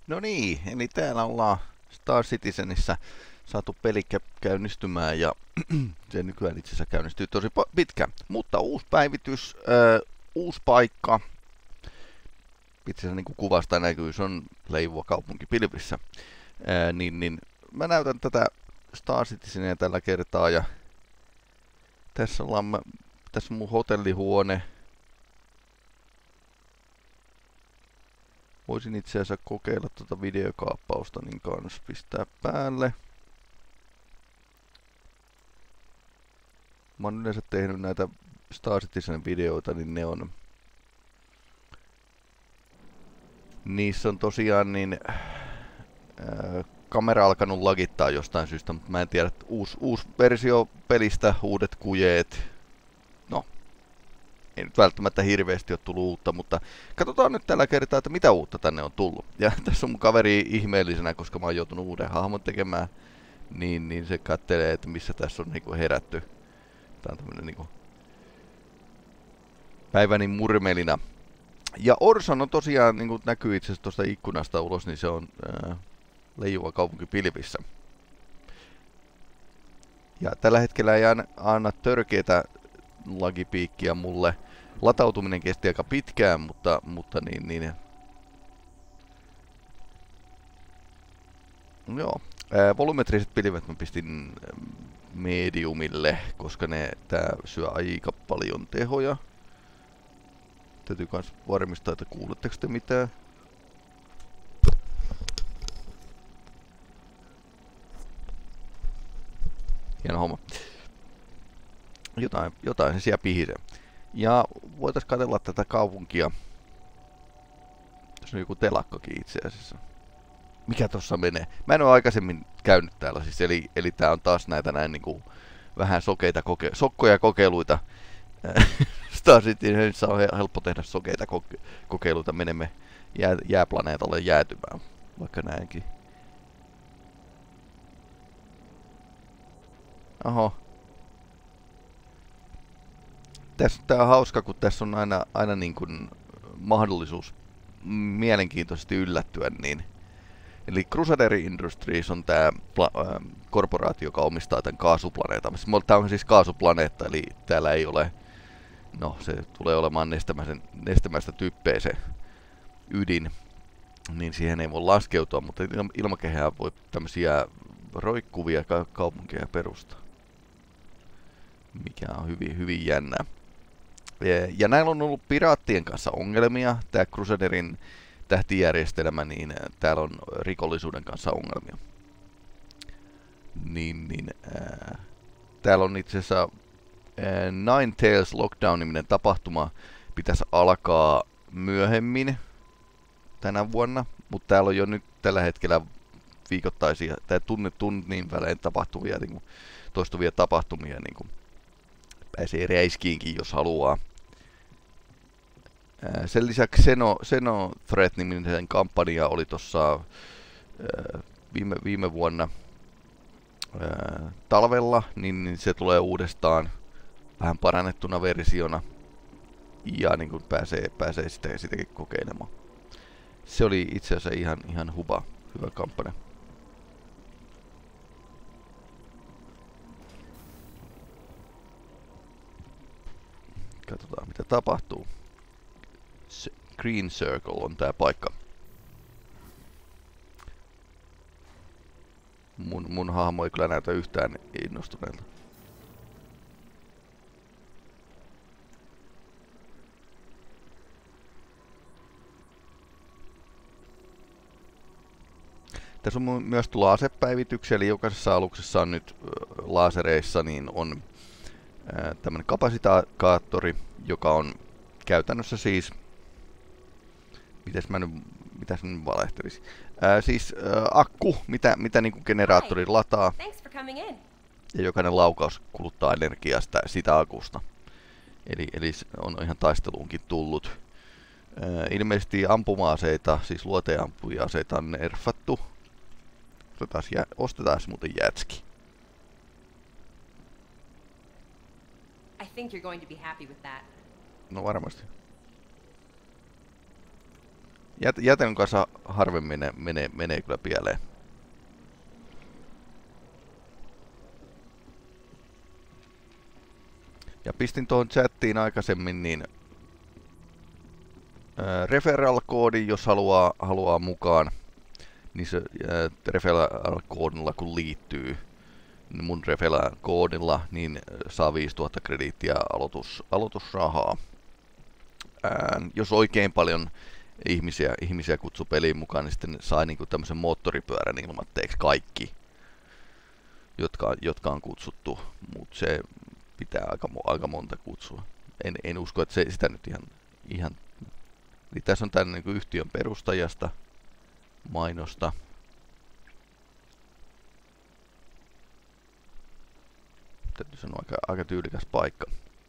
No niin, eli täällä ollaan Star Citizenissä saatu peli käynnistymään ja se nykyään itse asiassa käynnistyy tosi pitkään. Mutta uusi päivitys, uusi paikka, itse asiassa niin kuin kuvasta näkyy, se on leijuva kaupunki pilvissä. Niin mä näytän tätä Star Citizenia tällä kertaa ja tässä on mun hotellihuone. Voisin itse asiassa kokeilla tuota videokaappausta, niin kans pistää päälle. Mä oon yleensä tehnyt näitä Star Citizen videoita, niin niissä on tosiaan kamera alkanut lagittaa jostain syystä, mutta mä en tiedä, että uusi versio pelistä, uudet kujeet. No, ei nyt välttämättä hirveästi ole tullut uutta, mutta katsotaan nyt tällä kertaa, että mitä uutta tänne on tullut. Ja tässä on mun kaveri ihmeellisenä, koska mä oon joutunut uuden hahmon tekemään, niin se kattelee, että missä tässä on niinku herätty. Tää on tämmönen niinku päiväni murmelina. Ja Orson on tosiaan, niin kuin näkyy itse asiassa tuosta ikkunasta ulos, niin se on leijuva kaupunki pilvissä. Ja tällä hetkellä ei anna törkeätä lagipiikkiä mulle. Latautuminen kesti aika pitkään, mutta joo. Volumetriset pilvet mä pistin mediumille, koska tää syö aika paljon tehoja. Täytyy kans varmistaa, että kuuletteko te mitään. Hieno homma. Jotain se siellä pihisee. Ja voitais katsella tätä kaupunkia. Tässä on joku telakkakin itse asiassa. Mikä tossa menee? Mä en oo aikaisemmin käynyt täällä siis, eli tää on taas näitä näin niinku vähän sokkoja kokeiluita. Star Citizenissa on helppo tehdä sokeita kokeiluita. Menemme jääplaneetalle jäätymään, vaikka näinkin. Oho. Tää on hauska, kun tässä on aina niin kuin mahdollisuus mielenkiintoisesti yllättyä. Eli Crusader Industries on tää korporaatio, joka omistaa tämän kaasuplaneetan. Tää on siis kaasuplaneetta, eli täällä ei ole. No, se tulee olemaan nestemäistä typpeä se ydin, niin siihen ei voi laskeutua, mutta ilmakehään voi tämmöisiä roikkuvia kaupunkeja perustaa, mikä on hyvin jännää. Ja näillä on ollut piraattien kanssa ongelmia. Tämä Crusaderin tähtijärjestelmä, niin täällä on rikollisuuden kanssa ongelmia. Täällä on itse asiassa Nine Tails Lockdown-niminen tapahtuma pitäisi alkaa myöhemmin tänä vuonna, mutta täällä on jo nyt tällä hetkellä viikoittaisia tai tunnin välein tapahtuvia niin toistuvia tapahtumia, niin kuin pääsee räiskiinkin, jos haluaa. Sen lisäksi Seno Threat-niminen kampanja oli tuossa viime vuonna talvella, niin se tulee uudestaan vähän parannettuna versiona ja niin kuin pääsee sitäkin kokeilemaan. Se oli itse asiassa ihan hyvä kampanja. Katsotaan mitä tapahtuu. Green Circle on tää paikka. Mun hahmo ei kyllä näytä yhtään innostuneelta. Tässä on myös tullut asepäivityksiä, eli jokaisessa aluksessa on nyt lasereissa niin on tämmönen kapasitaattori, joka on käytännössä siis, mitäs mä nyt valehtelisin, akku, mitä niinku generaattori lataa, ja jokainen laukaus kuluttaa energiaa sitä akusta. Eli on ihan taisteluunkin tullut. Ilmeisesti ampuma-aseita, siis luoteenampuja-aseita on nerfattu. Ostetaan muuten jätski. I think you're going to be happy with that. No varmasti. Jäten kanssa harvemmin menee kyllä pieleen. Ja pistin tuohon chattiin aikaisemmin niin referral-koodin, jos haluaa mukaan. Niin se referral-koodilla kun liittyy mun referral-koodilla, niin saa 5000 krediittiä aloitusrahaa. Jos oikein paljon ihmisiä kutsuu peliin mukaan, niin sitten sai niinku tämmöisen moottoripyörän ilmatteeksi kaikki, jotka on kutsuttu, mutta se pitää aika monta kutsua. En usko, että sitä nyt ihan. Eli tässä on tämän niinku yhtiön perustajasta mainosta. Täytyy sanoa aika tyylikäs paikka.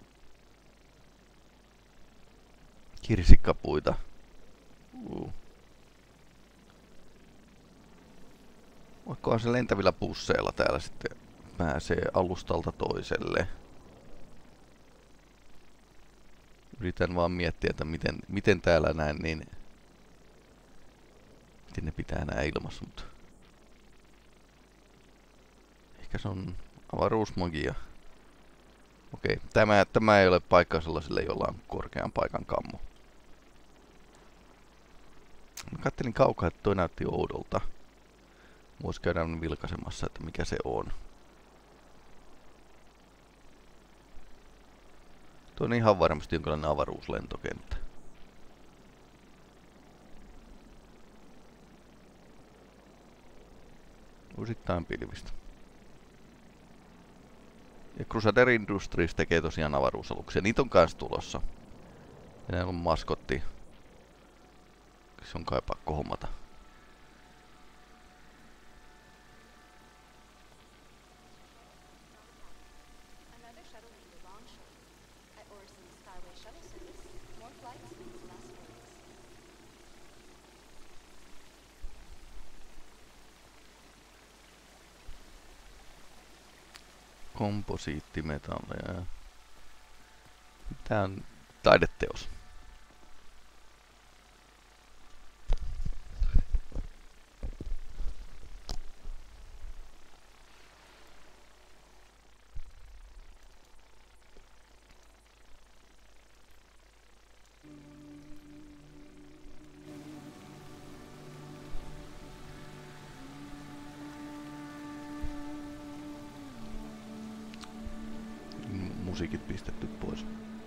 Kirsikkapuita. Vaikka se lentävillä busseilla täällä sitten pääsee alustalta toiselle. Yritän vaan miettiä, että miten täällä näin, niin miten ne pitää nää ilmassa, mutta ehkä se on avaruusmagia. Okei, tämä ei ole paikka sellaiselle, jolla on korkean paikan kammo. Mä kattelin kaukaa, että toi näytti oudolta. Voisi käydä vilkaisemassa, että mikä se on. Tuo on ihan varmasti jonkinlainen avaruuslentokenttä. Osittain pilvistä. Ja Crusader Industries tekee tosiaan avaruusaluksia. Niitä on kans tulossa. Ja näillä on maskotti. Se on kai pakko hommata. Komposiittimetalleja. Tää on taideteos. Musiikit pistetty pois.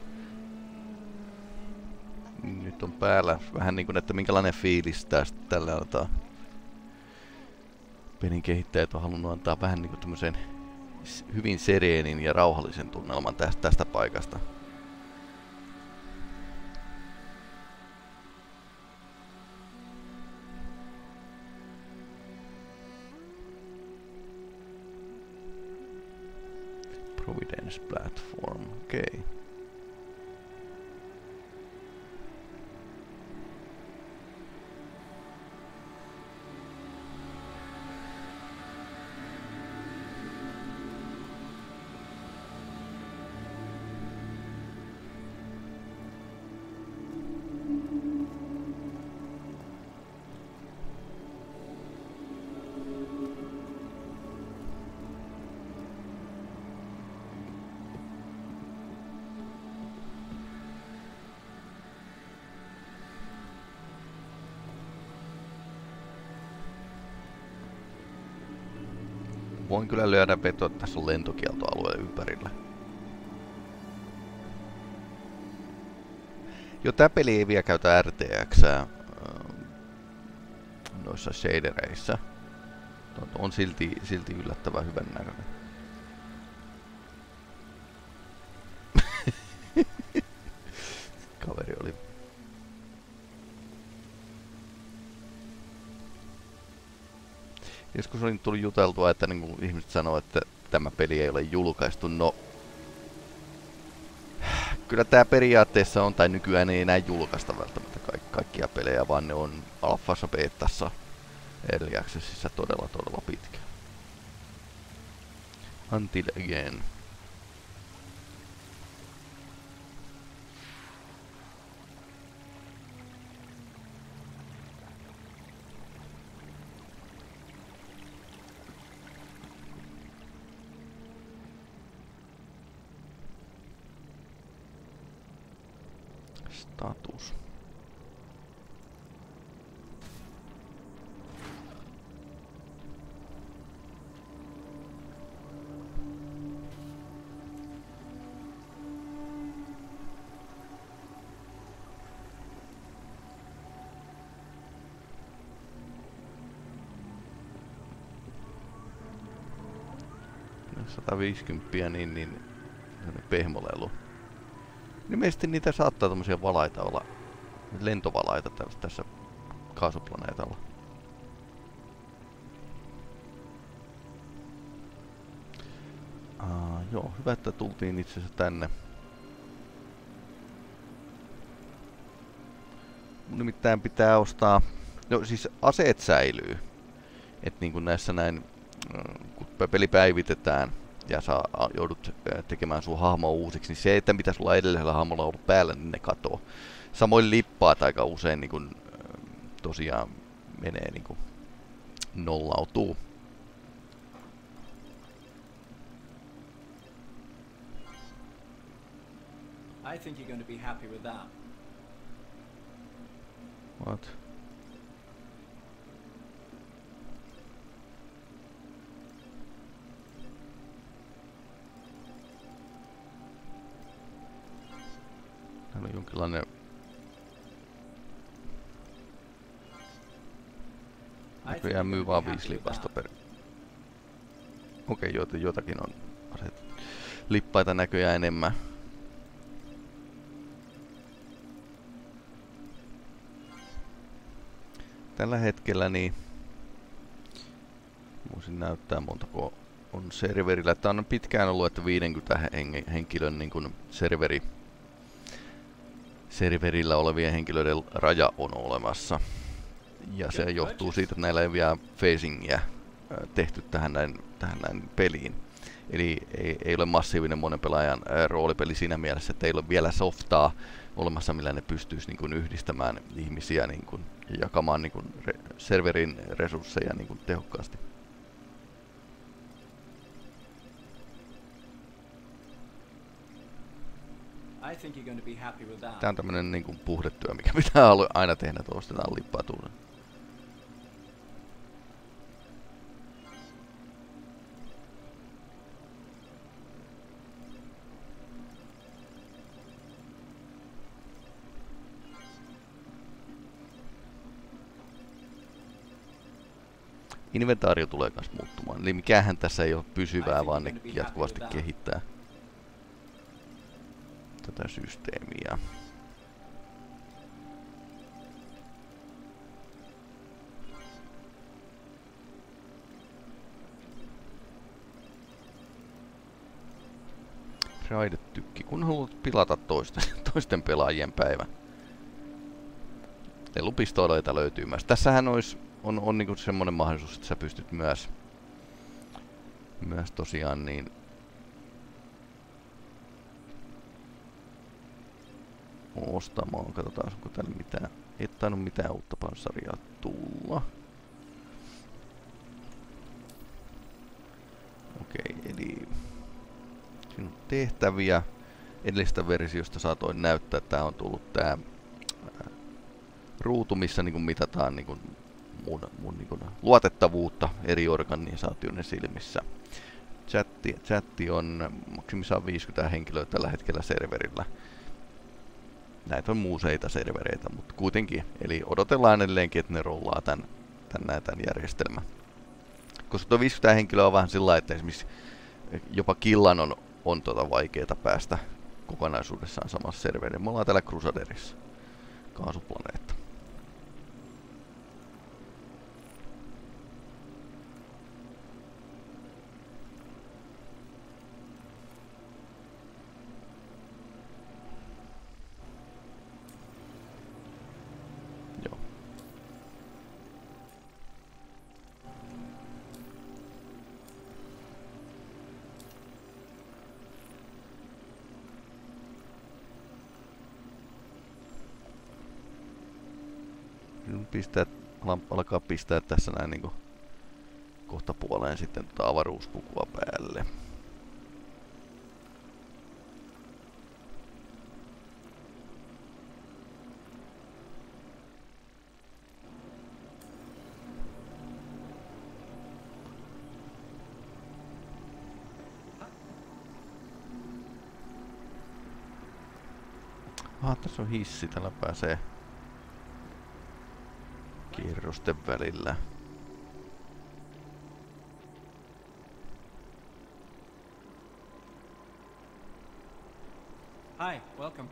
Nyt on päällä vähän niin kuin, että minkälainen fiilis tästä tällä antaa. Pelin kehittäjät on halunnut antaa vähän niin kuin tämmöisen hyvin sereenin ja rauhallisen tunnelman tästä paikasta. Providence Platform, okei. Okay. Voin kyllä lyödä vetoa, että tässä on lentokieltoalue ympärillä. Jo tää peli ei vielä käytä RTX:ää noissa shadereissa. On silti yllättävän hyvän näköinen. Kaveri oli. Joskus oli tullut juteltua, että niin kuin ihmiset sanoo, että tämä peli ei ole julkaistu. No, kyllä tämä periaatteessa on, tai nykyään ei enää julkaista välttämättä kaikkia pelejä, vaan ne on alfassa, beetassa, early accessissa todella pitkä. Until again. Status. No 150 niin pehmolelu. Ilmeisesti niitä saattaa tommosia valaita olla, lentovalaita tässä kaasuplaneetalla. Joo, hyvä, että tultiin itse asiassa tänne. Mun nimittäin pitää ostaa, no siis aseet säilyy. Et niin kuin näissä näin, kun peli päivitetään ja joudut tekemään sun hahmoa uusiksi, niin se, että mitä sulla edellisellä hahmolla on ollut päällä, niin ne katoo. Samoin lippaat aika usein niin kun, tosiaan menee niin kun nollautuu. I think you're going to be happy with that. What? Täällä on jonkinlainen... Näköjään myy vaan 5 lipasta per... Okei, jotakin on lippaita näköjään enemmän. Tällä hetkellä niin... Voisin näyttää montako on serverillä. Tää on pitkään ollut, että 50 henkilön niin kun serverillä olevien henkilöiden raja on olemassa. Ja se johtuu siitä, että näillä ei vielä phasingia tehty tähän näin peliin. Eli ei ole massiivinen monen pelaajan roolipeli siinä mielessä, että ei ole vielä softaa olemassa, millä ne pystyisi niin kuin yhdistämään ihmisiä niin kuin, ja jakamaan niin kuin serverin resursseja niin kuin tehokkaasti. I think you're going to be happy with that. Tää on tämmönen niin kuin puhdetyö, mikä pitää aina tehdä, että ostetaan lippaa tuulen. Inventaario tulee kans muuttumaan, eli mikähän tässä ei ole pysyvää, vaan ne jatkuvasti kehittää tätä systeemiä. Raidetykki, kun haluat pilata toisten pelaajien päivän. Lelupistooleita löytyy myös. Tässähän on niinku semmonen mahdollisuus, että sä pystyt myös tosiaan niin ostamaan. Katsotaan, onko täällä mitään. Ei tainnut mitään uutta panssaria tulla. Okei, eli siinä on tehtäviä. Edellisestä versiosta saatoin näyttää, että tää on tullut tää ruutu, missä niinku mitataan niinku mun niinku luotettavuutta eri organisaatioiden silmissä. Chatti on maksimissaan 50 henkilöä tällä hetkellä serverillä. Näitä on muuseita servereitä, mutta kuitenkin. Eli odotellaan edelleenkin, että ne rollaa tän järjestelmän. Koska tuo 50 henkilöä on vähän sillä lailla, että esimerkiksi jopa killan on vaikeeta päästä kokonaisuudessaan samassa serverillä. Me ollaan täällä Crusaderissa. Kaasuplaneetta. Joo. Alkaa pistää tässä näin niinku kohta puoleen sitten avaruuspukua päälle. Tässä on hissi, tällä pääsee kierrosten välillä. Hi, welcome.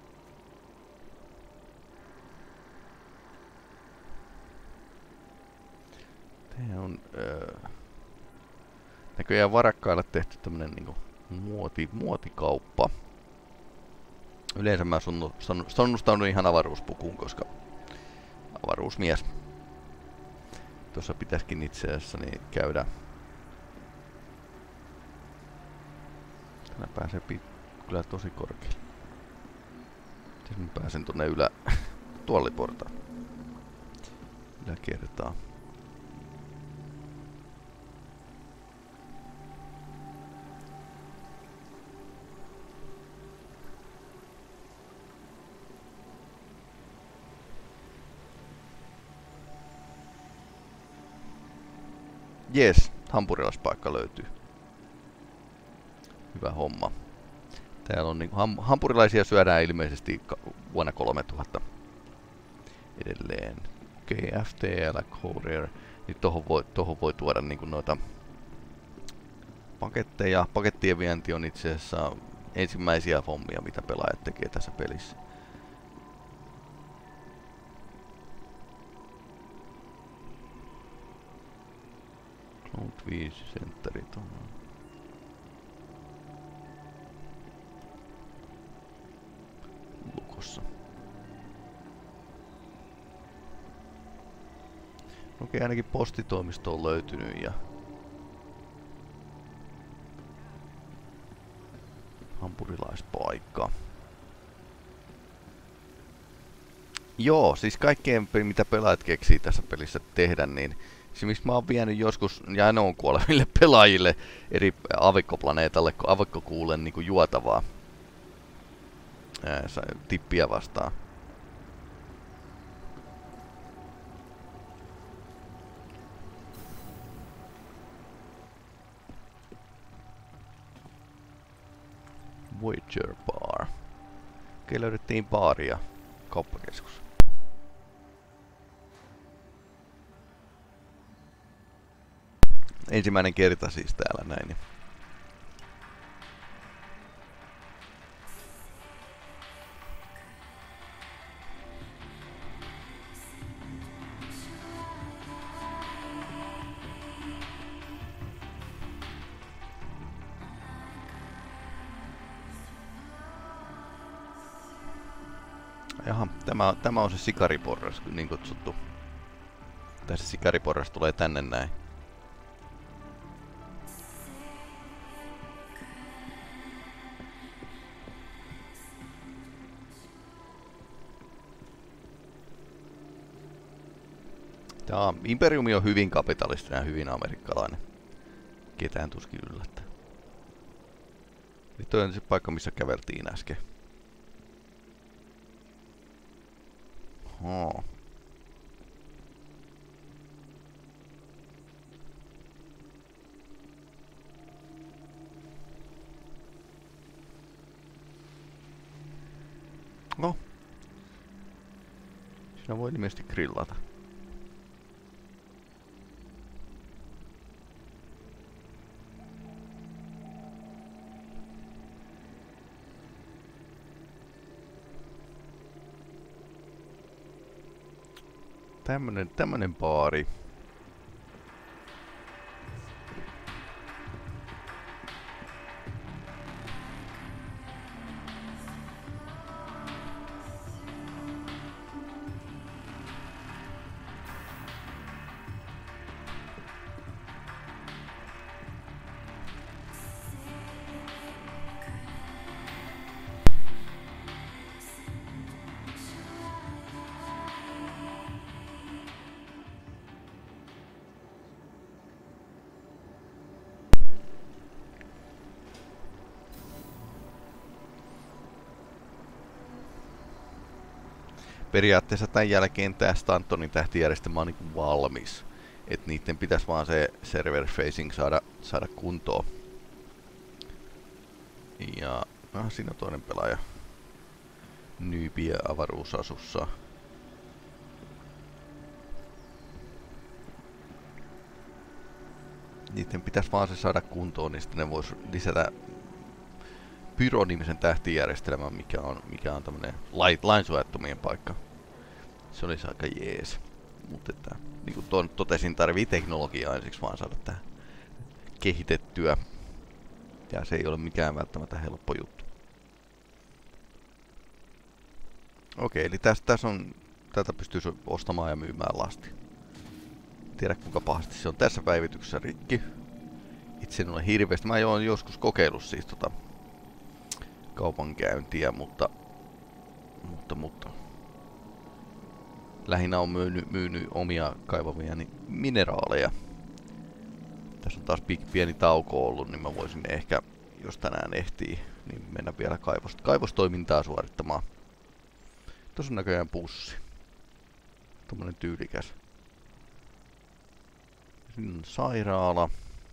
Tää on näköjään varakkaille tehty tämmönen niinku muotikauppa. Yleensä mä sonnustaudun ihan avaruuspukuun, koska avaruusmies. Tuossa pitäisikin itse asiassa niin käydä. Täällä pääsee kyllä tosi korkealle. Sitten mä pääsen tuonne tuoliportaan. Yläkertaan. Jees, hampurilaispaikka löytyy. Hyvä homma. Täällä on niinku hampurilaisia syödään ilmeisesti vuonna 3000 edelleen. Okei, okay, FTL Courier. Nyt tohon voi tuoda niinku noita paketteja. Pakettien vienti on itse asiassa ensimmäisiä hommia, mitä pelaajat tekee tässä pelissä. Cloud 5 sentterit on. Lukossa. Okei, ainakin postitoimisto on löytynyt ja hampurilaispaikka. Joo, siis kaikkeen mitä pelaajat keksii tässä pelissä tehdä, niin se mistä mä oon vienyt joskus, ja ne on kuoleville pelaajille eri avikkoplaneetalle, kun avikkokuulen niinku juotavaa tippiä vastaan. Voyager Bar. Okei, löydettiin baari ja kauppakeskus. Ensimmäinen kerta siis täällä näin. Jaha, tämä on se sikariporras, niin kutsuttu. Tässä sikariporras tulee tänne näin. Imperiumi on hyvin kapitalistinen ja hyvin amerikkalainen. Ketään tuskin yllättää. Nyt on se paikka, missä käveltiin äsken. Oho. No. Siinä voi ilmeisesti grillata. Tämmönen baari. Periaatteessa tämän jälkeen tää Stantonin tähtijärjestelmä on niinku valmis. Et niitten pitäisi vaan se server facing saada kuntoon. Ja siinä on toinen pelaaja. nyypiä avaruusasussa. Niiden pitäisi vaan se saada kuntoon, niin sitten ne vois lisätä Pyro-nimisen tähtijärjestelmän, mikä on tämmönen lainsuojattomien paikka. Se olisi aika jees. Mutta että, niin kuin totesin, tarvii teknologiaa ensiksi vaan saada tähän kehitettyä. Ja se ei ole mikään välttämättä helppo juttu. Okei, eli tätä pystyy ostamaan ja myymään lasti. Tiedä kuinka pahasti se on tässä päivityksessä rikki. Itse en ole hirveästi. Mä oon joskus kokeillut siis kaupankäyntiä, mutta lähinnä on myynyt omia kaivamiani mineraaleja. Tässä on taas pieni tauko ollut, niin mä voisin ehkä, jos tänään ehtii, niin mennä vielä kaivostoimintaa suorittamaan. Tuossa on näköjään pussi. Tommonen tyylikäs. Siinä on sairaala.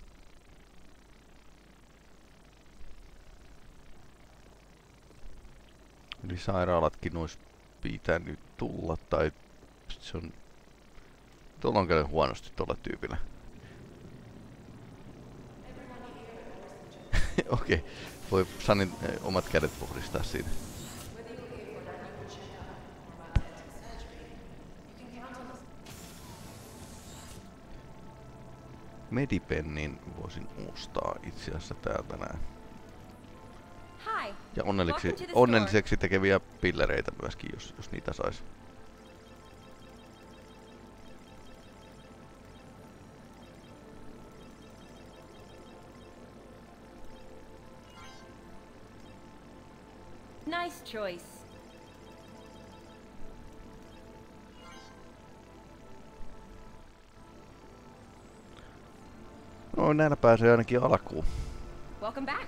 Eli sairaalatkin olisi pitänyt tulla, tai se on... Tuolla on käynyt huonosti tuolla tyypillä. Okei, voi Sanin omat kädet puhdistaa siinä. Medipennin voisin ostaa itse asiassa täältä näin. Ja onnelliseksi tekeviä pillereitä myöskin, jos niitä sais. Nice choice. No, näillä pääsee ainakin alkuun. Welcome back.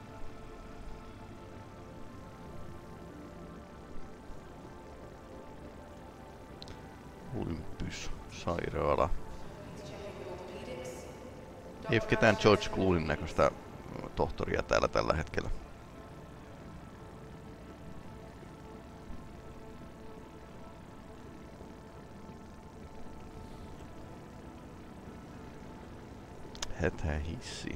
Olympus, sairaala. Ei ole ketään George Clooneyn näköistä tohtoria täällä tällä hetkellä. Hätähissi.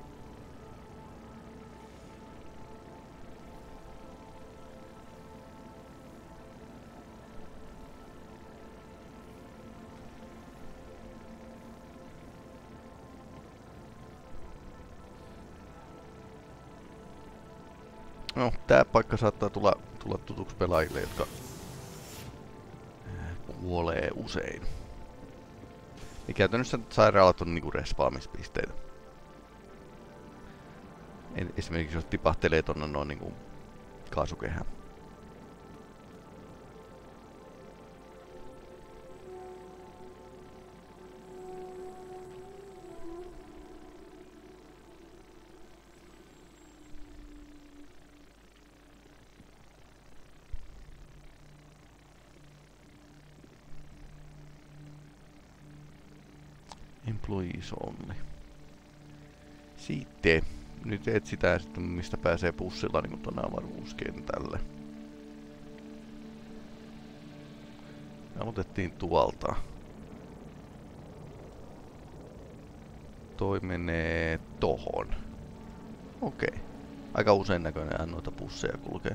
No, tää paikka saattaa tulla tutuksi pelaajille, jotka kuolee usein. Ja käytännössä sairaalat on niinku respaamispisteitä. Esimerkiksi jos tipahtelee tonne noin niinku kaasukehään. Employees only. Sitten nyt etsitään sitten mistä pääsee bussilla niin tuonne avaruuskentälle. Aloitettiin tuolta. Toi menee tohon. Okei. Aika usein näköinen noita busseja kulkee.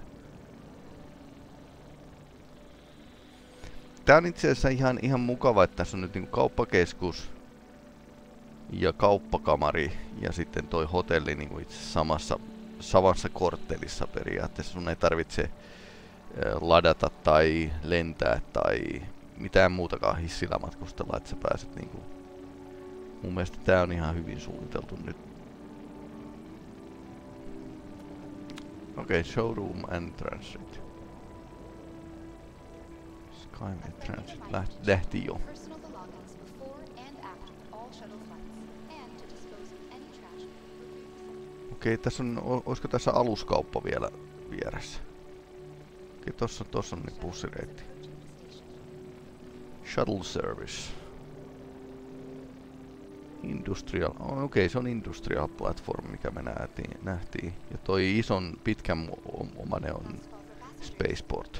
Tää on itse asiassa ihan mukava, että tässä on nyt niinku kauppakeskus ja kauppakamari ja sitten toi hotelli niinku itse samassa korttelissa periaatteessa. Sun ei tarvitse ladata tai lentää tai mitään muutakaan hissillä matkustella, että sä pääset niinku... Mun mielestä tää on ihan hyvin suunniteltu nyt. Okei, showroom and transit. Skyway Transit lähti jo. Okei, tässä on, olisiko tässä aluskauppa vielä vieressä? Okei, tossa on niin bussireitti. Shuttle service. Industrial, okei, se on industrial platform, mikä me nähtiin. Ja toi ison pitkän omane on Spaceport.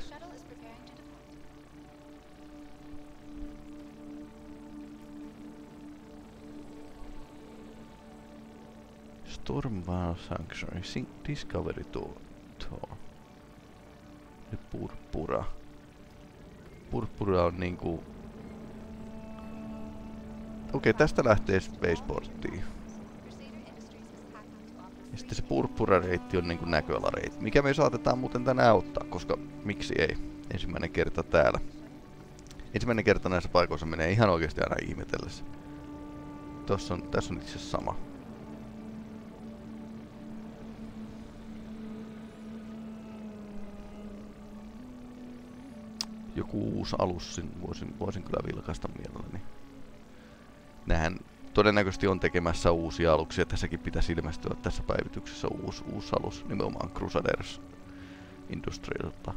Stormwall Sanctuary Discovery Tour. Purppura. Purppura on niinku... Okei, tästä lähtee Spaceporttiin. Ja sitten se Purppura-reitti on niinku näköalareitti. Mikä me saatetaan muuten tänään ottaa, koska miksi ei? Ensimmäinen kerta täällä. Ensimmäinen kerta näissä paikoissa menee ihan oikeasti aina ihmetellessä. Tässä on itse asiassa sama. Joku uusi alus voisin kyllä vilkaista mielelläni. Nämähän todennäköisesti on tekemässä uusia aluksia. Tässäkin pitäisi ilmestyä tässä päivityksessä uusi alus, nimenomaan Crusaders Industrialta.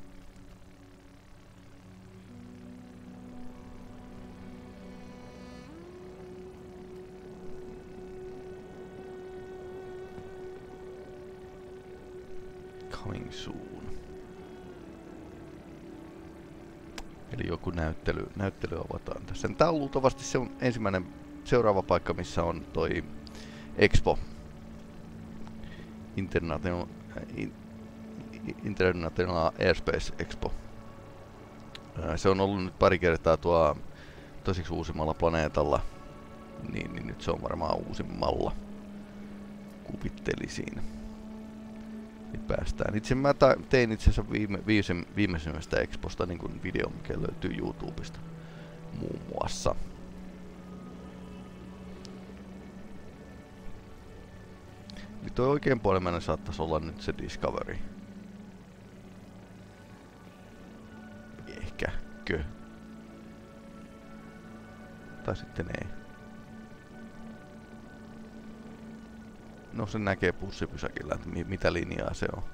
Coming soon. Eli joku näyttely avataan tässä. Tää on luultavasti se on ensimmäinen seuraava paikka, missä on toi Expo. International Airspace Expo. Se on ollut nyt pari kertaa tuo tosiksi uusimmalla planeetalla. Niin nyt se on varmaan uusimmalla. Kuvittelisin. Niin päästään. Mä tein itse asiassa viimeisimmästä Exposta niin kuin video, mikä löytyy YouTubesta muun muassa. Niin toi oikein puolimmäinen saattaisi olla nyt se Discovery. Ehkäkö? Tai sitten ei. No se näkee bussipysäkillä, että mitä linjaa se on.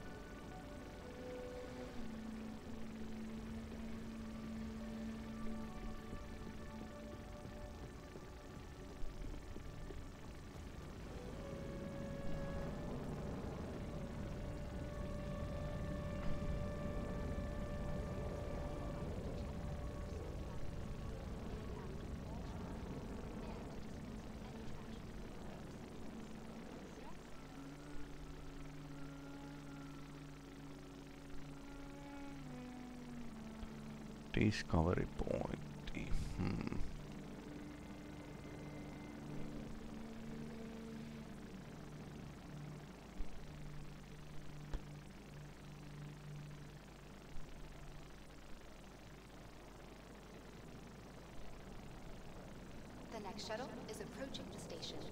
Discovery Pointti. The next shuttle is approaching the station.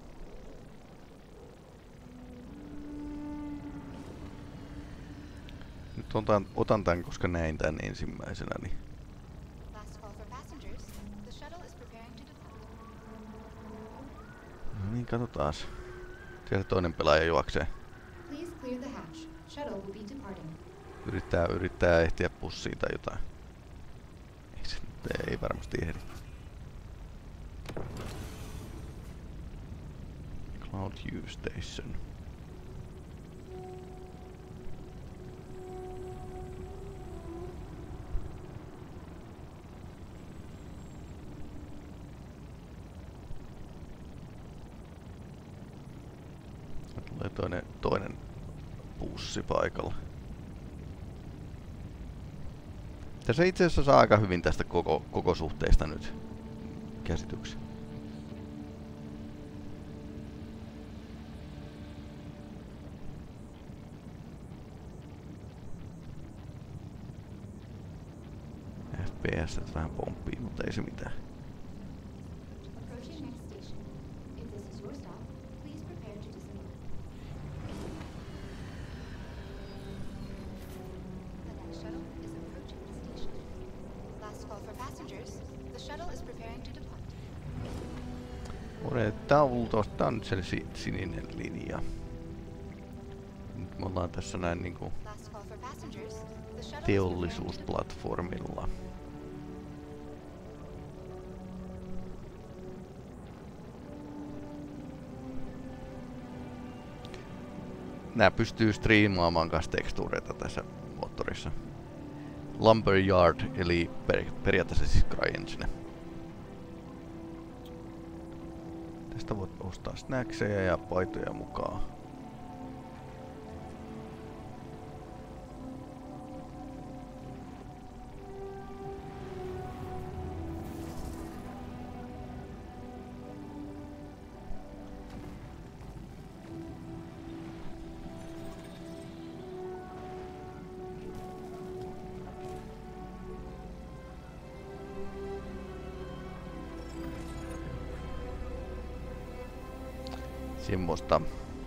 Nyt otan tän, koska näin tän ensimmäisenä. Niin. No niin, katsotaas. Siellä toinen pelaaja juoksee. Yrittää ehtiä pussiin tai jotain. Ei varmasti ehdi. Cloud U Station. Tulee toinen pussi paikalla. Tässä itse asiassa saa aika hyvin tästä koko suhteesta nyt käsityksen. FPS vähän pomppii, mutta ei se mitään. Tää on nyt se sininen linja. Nyt me ollaan tässä näin niinku teollisuusplatformilla. Nää pystyy striimaamaan kanssa tekstuureita tässä moottorissa. Lumberyard, eli periaatteessa siis CryEngine. Tästä voit ostaa snackseja ja paitoja mukaan. Semmosta.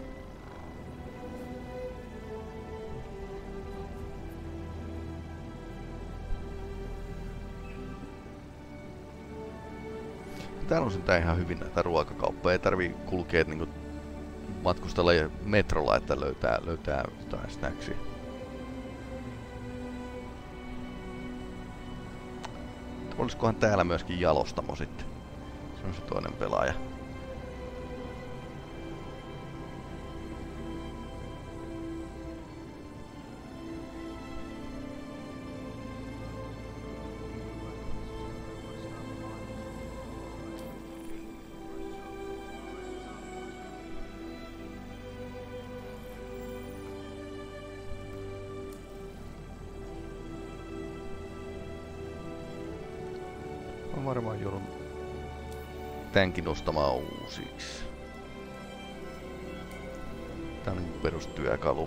Täällä on sentään ihan hyvin näitä ruokakauppoja. Ei tarvii kulkea niinku matkustella metrolla, että löytää jotain snacksia. Olisikohan täällä myöskin jalostamo sitten? Se on se toinen pelaaja. Mä varmaan joudun tämänkin ostamaan uusiksi. Tää on perustyökalu.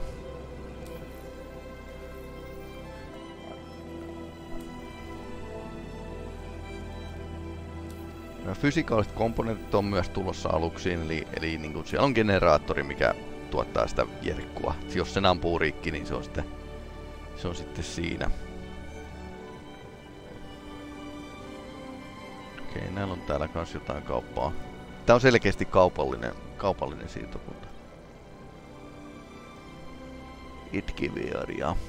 Fysikaaliset komponentit on myös tulossa aluksiin, eli niin kuin siellä on generaattori, mikä tuottaa sitä jerkkua. Jos sen ampuu rikki, niin se on sitten siinä. Okei, näillä on täällä kans jotain kauppaa. Tää on selkeästi kaupallinen siirtokunta. Itkiviaria.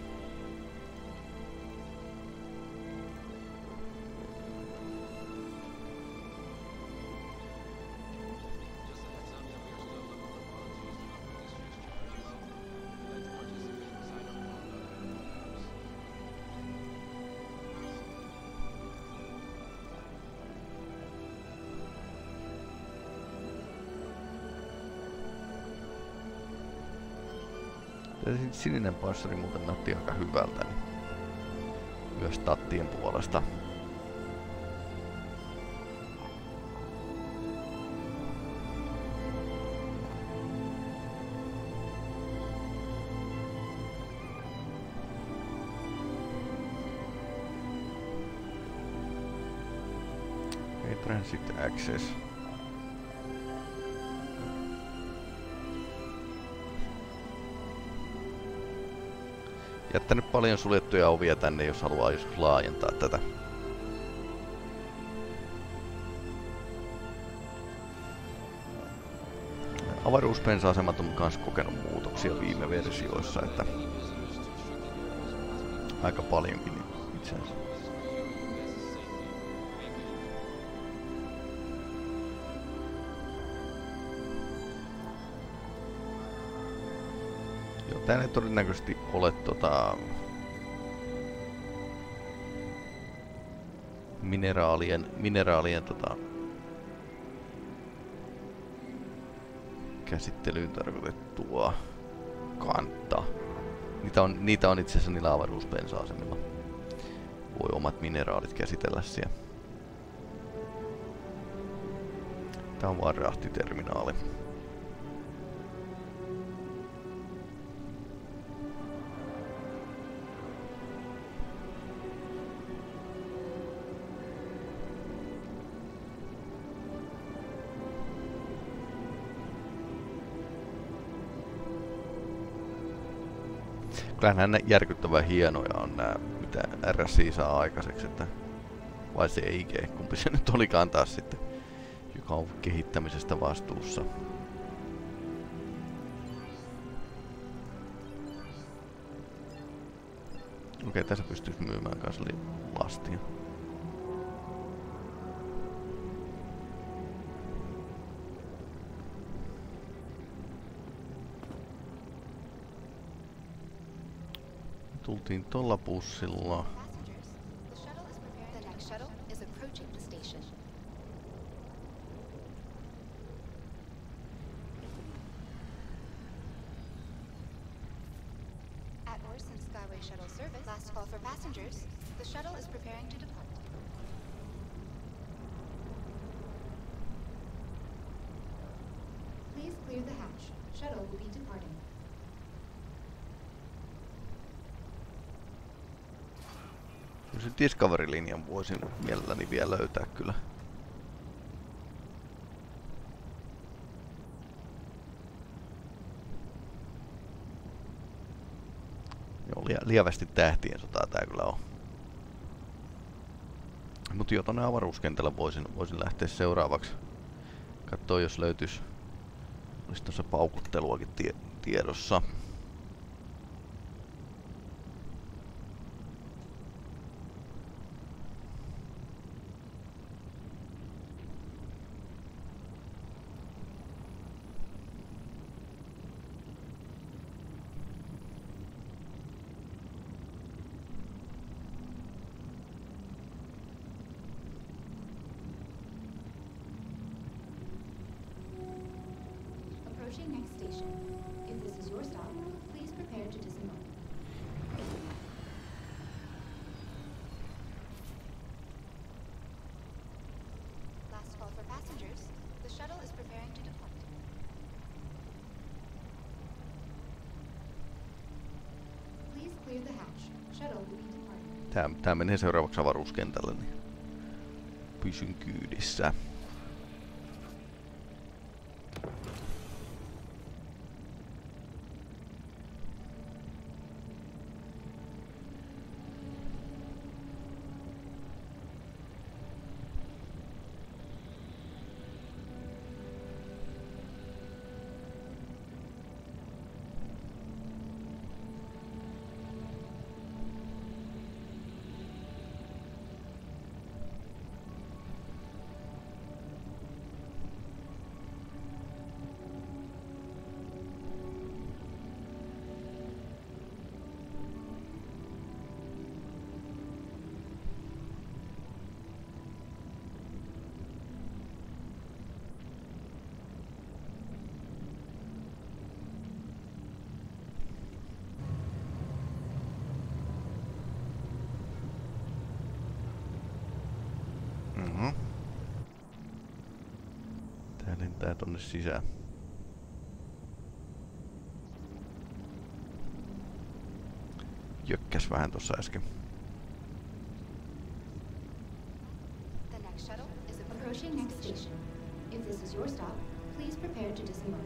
Sininen panssari muuten näytti aika hyvältä, niin myös stattien puolesta. Okay, Transit Access. Jättänyt paljon suljettuja ovia tänne, jos haluaa joskus laajentaa tätä. Avaruuspensa-asemat on myös kokenut muutoksia viime versioissa, että aika paljonkin itse asiassa. Täällä ei todennäköisesti ole mineraalien käsittelyyn tarkoitettua kantaa. Niitä on itse asiassa niillä avaruuspensa-asemilla. Voi omat mineraalit käsitellä siellä. Tää on vaan rahtiterminaali. Kyllähän nämä järkyttävän hienoja on nämä, mitä RSI saa aikaiseksi, että vai se EIG, kumpi se nyt olikaan taas sitten, joka on kehittämisestä vastuussa. Okei, tässä pystyisi myymään kanssa lastia. Tultiin tolla bussilla. Passengers, the shuttle is preparing. The next shuttle is approaching the station. At Orson Skyway Shuttle service, last call for passengers. The shuttle is preparing to depart. Please clear the hatch. Shuttle will be departing. Se Discovery-linjan voisin mielelläni vielä löytää kyllä. Joo, lievästi tähtien sotaa tää kyllä on. Mut jo tonne avaruuskentällä voisin lähteä seuraavaksi. Kattoo jos löytyis. Olis tossa paukutteluakin tiedossa. Approaching next station. If this is your stop, please prepare to disembark. Last call for passengers. The shuttle is preparing to depart. Please clear the hatch. Shuttle will be departing. Tää menee seuraavaksi avaruuskentälle, niin pysyn kyydissä. Tää lentää tonne sisään. Jökkäs vähän tossa äsken. The next shuttle is approaching next station. If this is your stop, please prepare to disembark.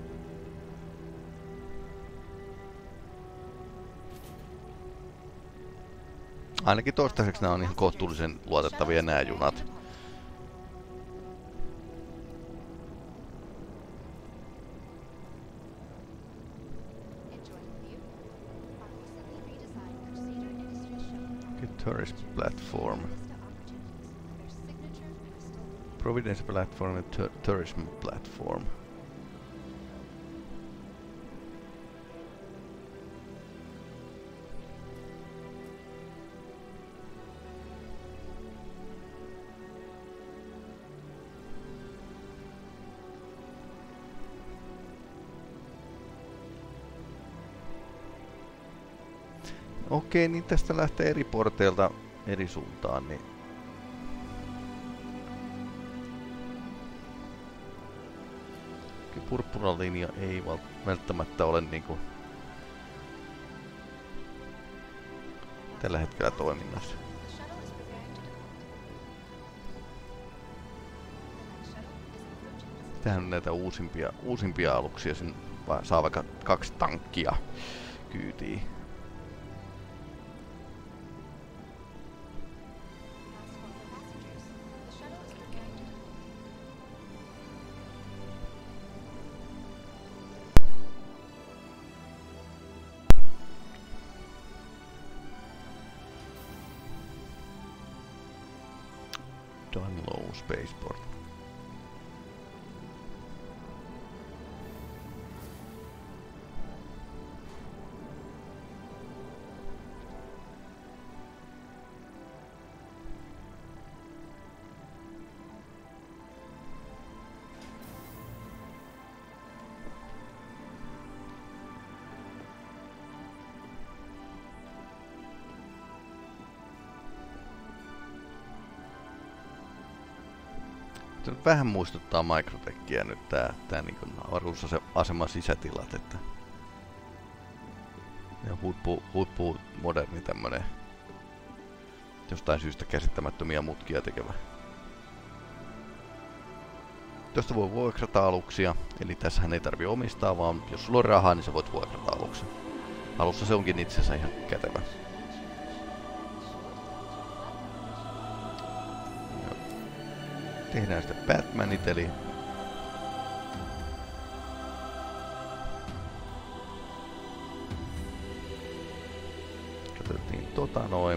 Ainakin toistaiseksi nämä on ihan kohtuullisen luotettavia nämä junat. Tourist platform. Providence platform and tourism platform. Okei, niin tästä lähtee eri porteilta eri suuntaan, niin purppuralinja ei välttämättä ole niinku tällä hetkellä toiminnassa. Tähän on näitä uusimpia aluksia, sen saa vaikka 2 tankkia kyytiin. Dunlow Spaceport. Vähän muistuttaa Microtechia nyt tää niinku avaruusaseman sisätilat, että ja huippu moderni tämmönen jostain syystä käsittämättömiä mutkia tekevä. Tuosta voi vuokrata aluksia, eli tässähän ei tarvi omistaa, vaan jos sulla on rahaa, niin sä voit vuokrata aluksen. Alussa se onkin itsensä ihan kätevä. Tehdään sitä Batmanit, eli katsottiin noin.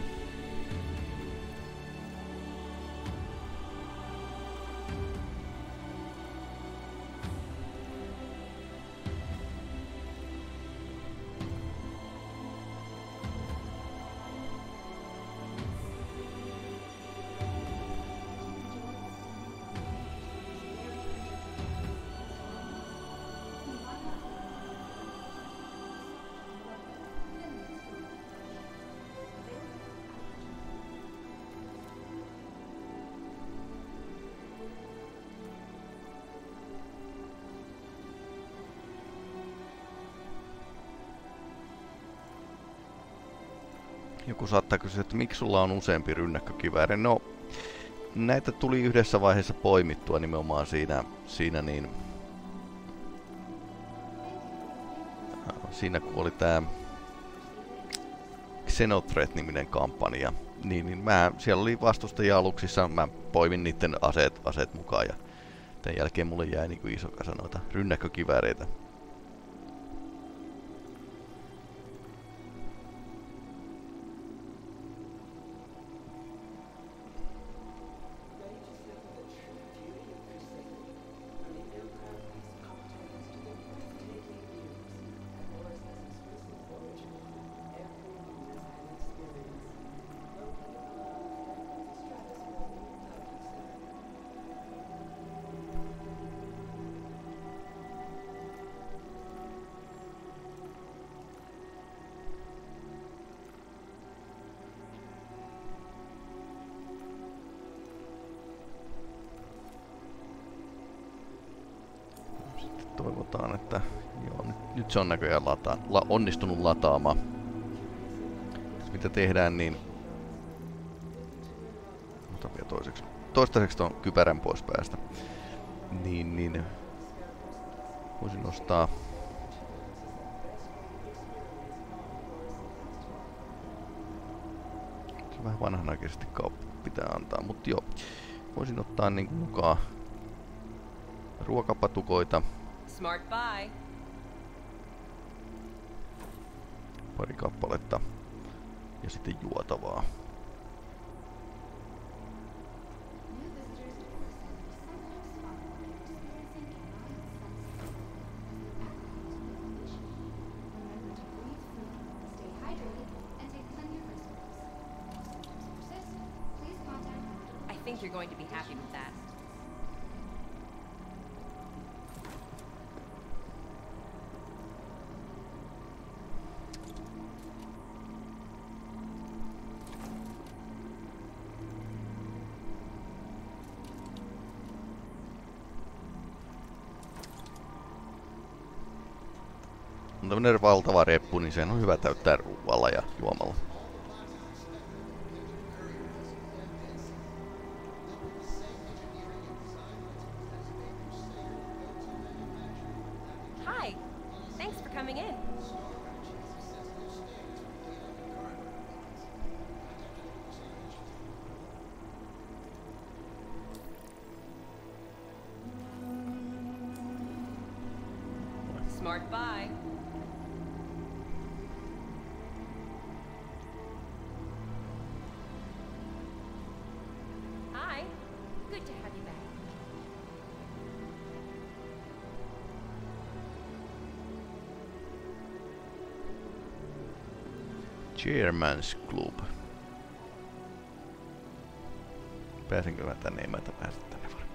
Joku saattaa kysyä, että miksi sulla on useampi rynnäkkökivääri? No, näitä tuli yhdessä vaiheessa poimittua nimenomaan siinä kun oli tää Xenothreat-niminen kampanja, niin siellä oli vastustajia aluksissa, mä poimin niiden aseet mukaan ja tämän jälkeen mulle jäi niinku iso kasa noita rynnäkkökivääreitä. Toivotaan, että joo, nyt se on näköjään onnistunut lataamaan. Mitä tehdään, niin otan vielä toistaiseksi tuon kypärän pois päästä. Niin voisin nostaa se vähän vanhanaikaisesti kauppa pitää antaa, mutta joo, voisin ottaa niin mukaan ruokapatukoita. Smart buy. Pari kappaletta. Ja sitten juotavaa. I think you're going to be happy with that. On tämmönen valtava reppu, niin sen on hyvä täyttää ruualla ja juomalla. Hi. Thanks for coming in. Smart buy. Hi. Good to have you back. Chairman's Club. Pääsenkö mä tänne? En mä pääse tänne varmaan.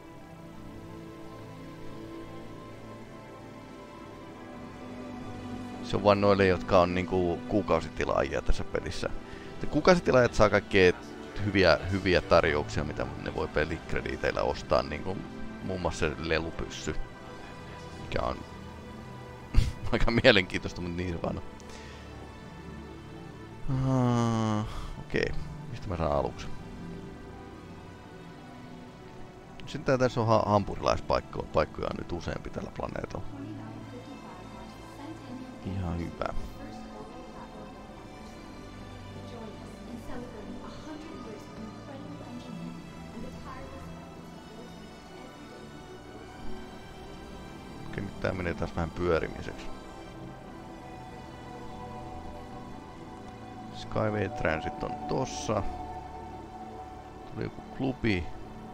Se on vaan noille, jotka on niinku kuukausitilaajia tässä pelissä. Kuukausitilaajat saa kaikkea hyviä tarjouksia, mitä ne voi pelikrediiteillä ostaa, niin kuin muun muassa se lelupyssy, mikä on aika mielenkiintoista, mutta niin vaan. Okei, mistä mä saan aluksi? Sitten tässä on hampurilaispaikkoja nyt useampi tällä planeetalla. Ihan hyvä. Okei, nyt tää menee taas vähän pyörimiseksi. Skyway Transit on tossa. Tuli joku klubi.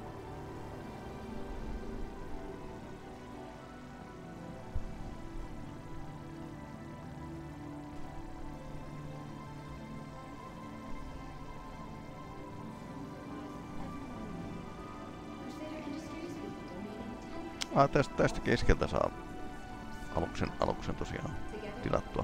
Tästä keskeltä saa aluksen tosiaan tilattua.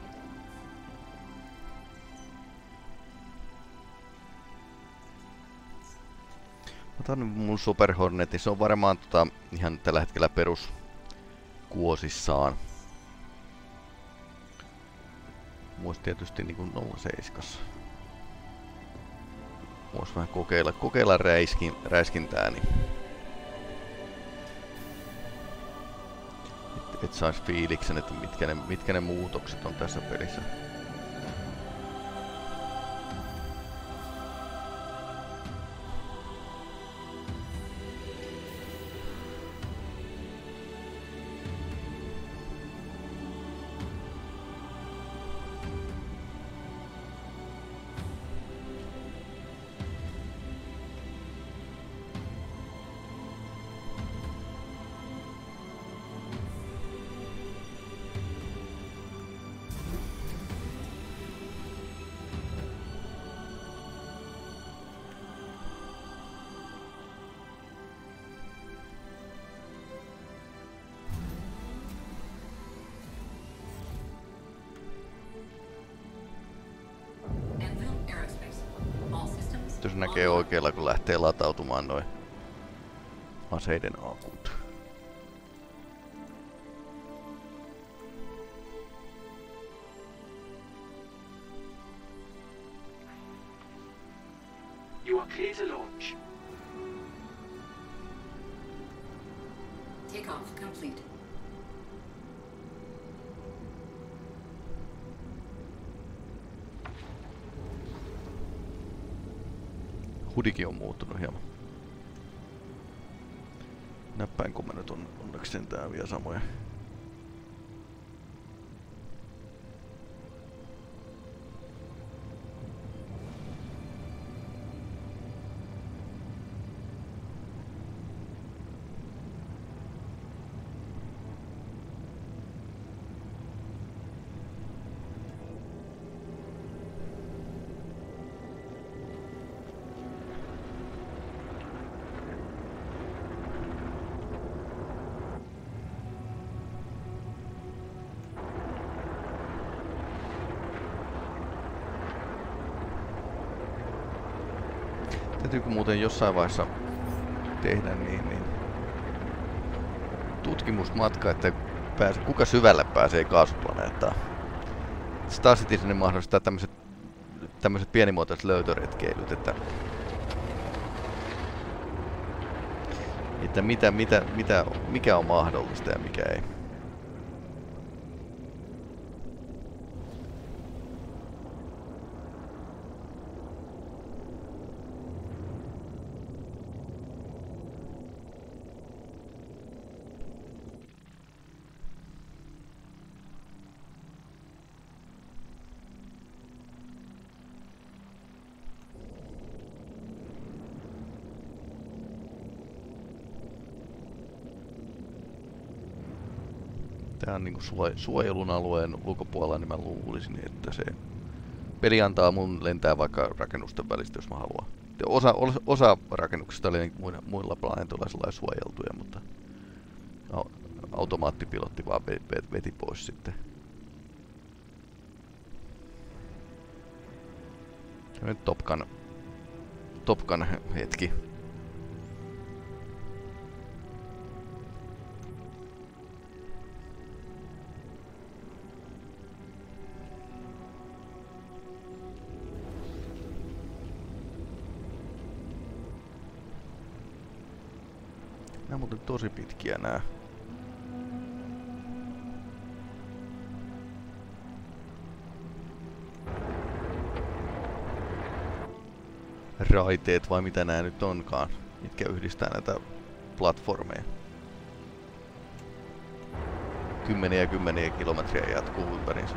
Otan mun Super Hornetin, se on varmaan ihan tällä hetkellä peruskuosissaan. Voisi tietysti niinku 07. Voisi vähän kokeilla räiskintää, niin et sais fiiliksen, että mitkä ne muutokset on tässä pelissä. Jos näkee oikealla, kun lähtee latautumaan noin aseiden akut. You are clear to launch. Takeoff complete. Hudikin on muuttunut hieman. Näppäinkomennot on onneksi sentään vielä samoja. Täytyykö muuten jossain vaiheessa tehdä niin tutkimusmatka, että kuka syvälle pääsee kaasuplaneettaan. Star Citizen mahdollistaa tämmöiset pienimuotoiset löytöretkeilyt, että mikä on mahdollista ja mikä ei. Tää on niinku suojelun alueen ulkopuolella, niin mä luulisin, että se peli antaa mun lentää vaikka rakennusten välistä, jos mä haluan. Osa rakennuksista oli muilla planeetoilla suojeltuja, mutta automaattipilotti vaan veti pois sitten. Nyt Top Gun Top Gun hetki. Nää on muuten tosi pitkiä nää. Raiteet vai mitä nää nyt onkaan, mitkä yhdistää näitä platformeja. Kymmeniä ja kymmeniä kilometriä jatkuu ympäriinsä.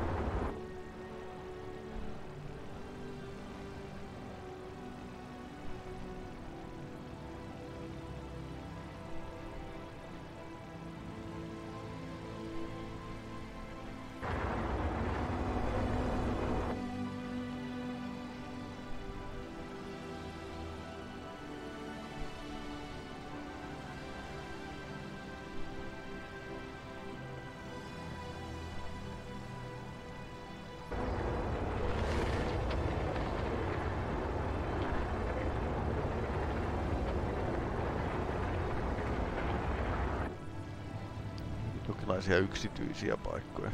Jokinlaisia yksityisiä paikkoja.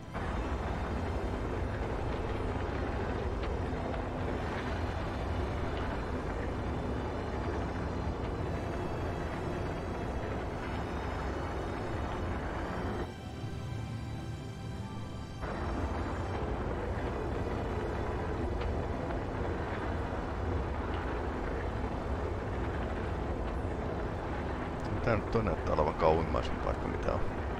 Tää nyt toi näyttää olevan kauimmaisin paikka mitä on.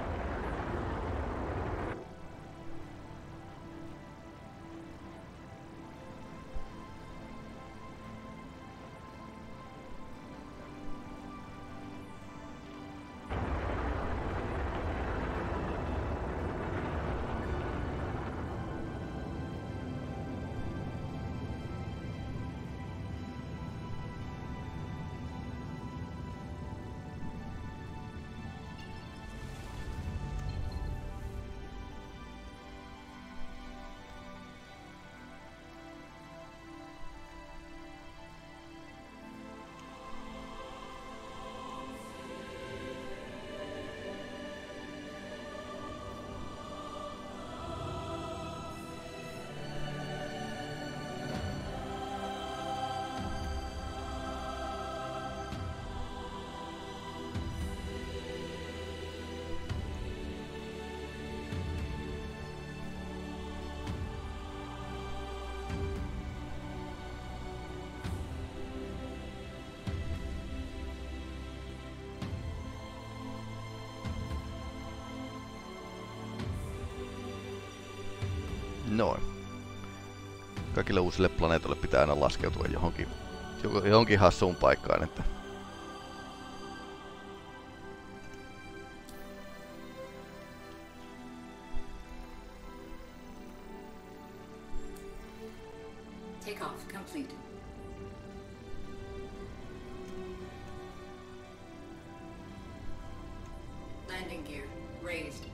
Noin. Kaikille uusille planeetoille pitää aina laskeutua johonkin hassuun paikkaan, että Takeoff complete. Landing gear raised.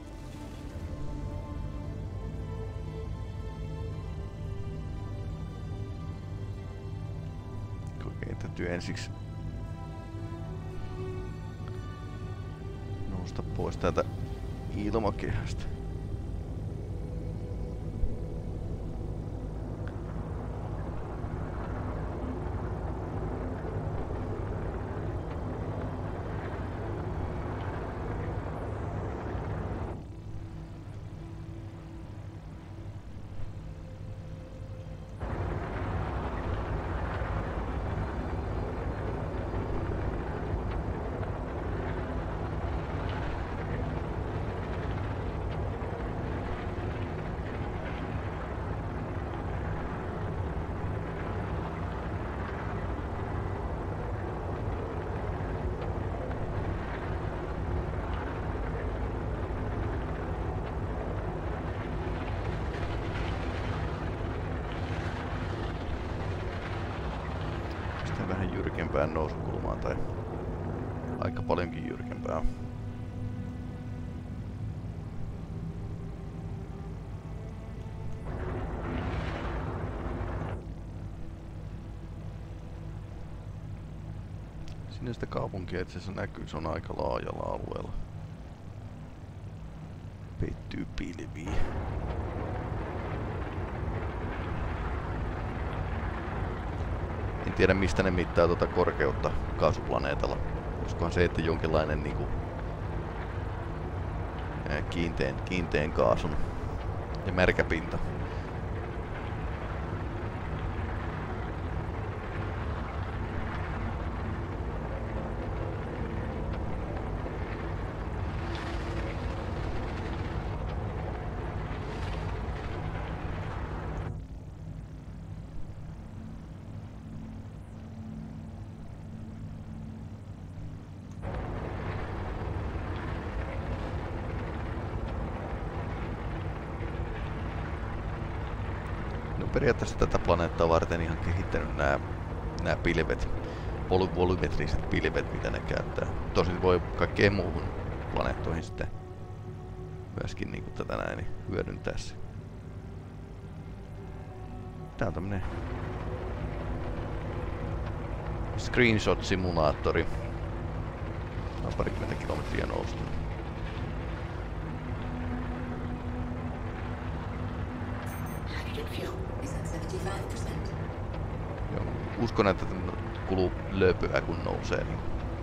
täytyy ensiksi nousta pois täältä ilmakehästä. Vähän jyrkempään nousukulmaan tai aika paljonkin jyrkempää. Sinne sitä kaupunkia itse asiassa näkyy, se on aika laajalla alueella. Peittyy pilviin. En tiedä mistä ne mittaa tuota korkeutta kaasuplaneetalla. Olisikohan se, että jonkinlainen niinku kiinteän kaasun ja märkäpinta. Periaatteessa tätä planeettaa varten ihan kehittänyt nämä pilvet, volumetriset pilvet, mitä ne käyttää. Tosin voi kaikkeen muuhun planeettoihin sitten myöskin niin kuin tätä näin niin hyödyntää se. Tää on tämmönen screenshot-simulaattori. Tää on parikymmentä kilometriä noustu. Joo, uskon, että kuluu löpöä kun nousee. Niin.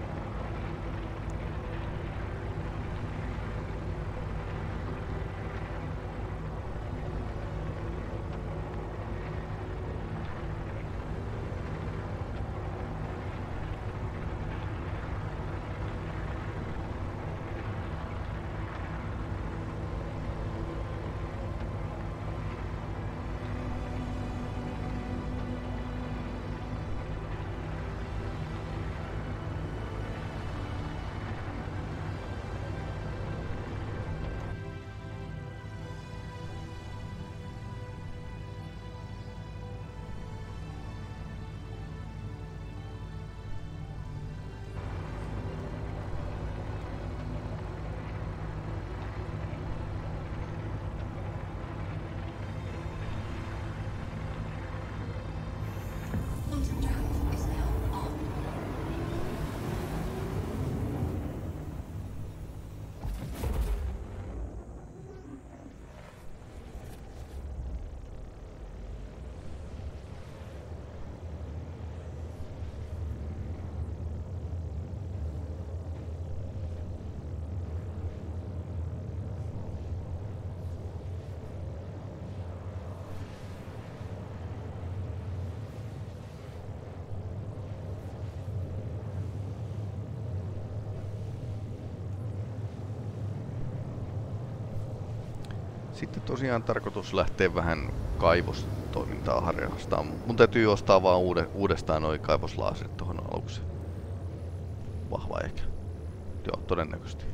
Sitten tosiaan tarkoitus lähteä vähän kaivostoimintaa harrastamaan. Mun täytyy ostaa vaan uudestaan noi kaivoslaaserit tuohon aluksi. Vahva ehkä. Joo, todennäköisesti.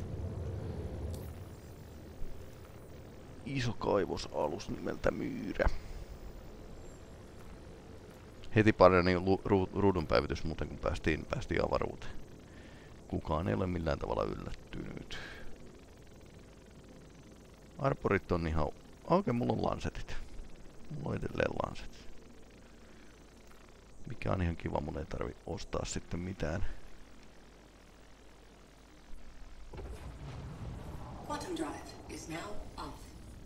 Iso kaivosalus nimeltä Myyrä. Heti parani ruudunpäivitys muuten kun päästiin avaruuteen. Kukaan ei ole millään tavalla yllättynyt. Arporit on ihan... Okei, mulla on lansetit. Mulla on edelleen lansetit. Mikä on ihan kiva, mun ei tarvi ostaa sitten mitään. Quantum drive is now off.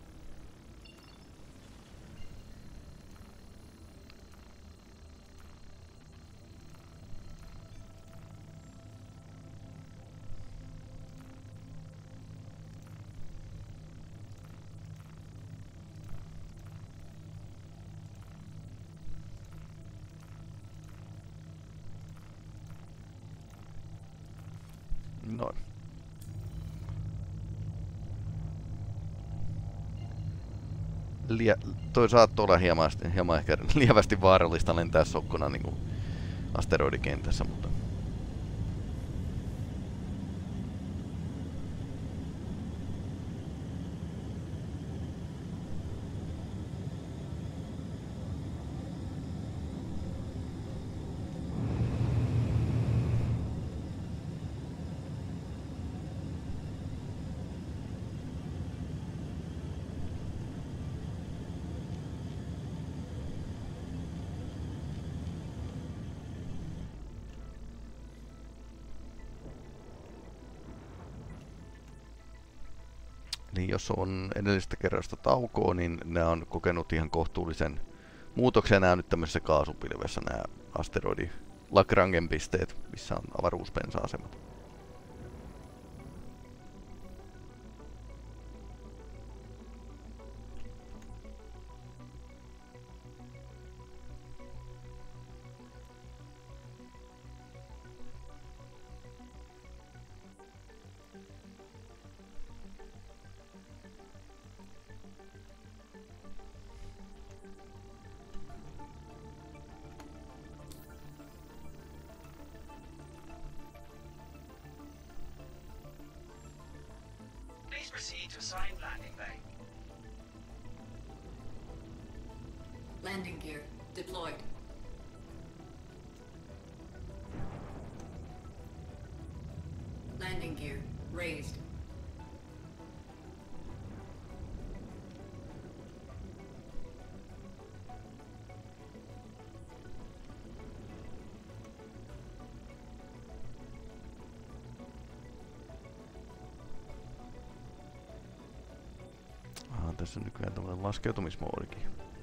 Noin. Toi saattoi olla hieman ehkä lievästi vaarallista lentää sokkona niinku asteroidikentässä, mutta... Eli jos on edellisestä kerrasta taukoa, niin ne on kokenut ihan kohtuullisen muutoksen. Nämä on nyt tämmöisessä kaasupilvessä nämä asteroidi Lagrangen pisteet, missä on avaruuspensa-asemat. Please proceed to assigned landing bay. Landing gear deployed. Landing gear raised. Tässä on nykyään tämmöinen laskeutumismoodikin.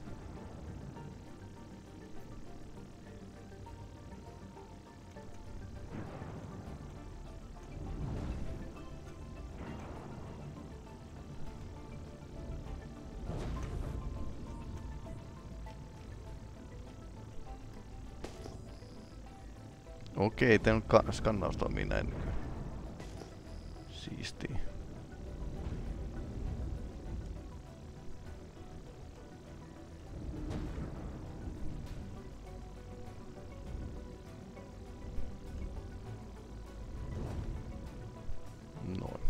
Okei, teidän skannaus toimii näin nykyään. Siistii. Noin.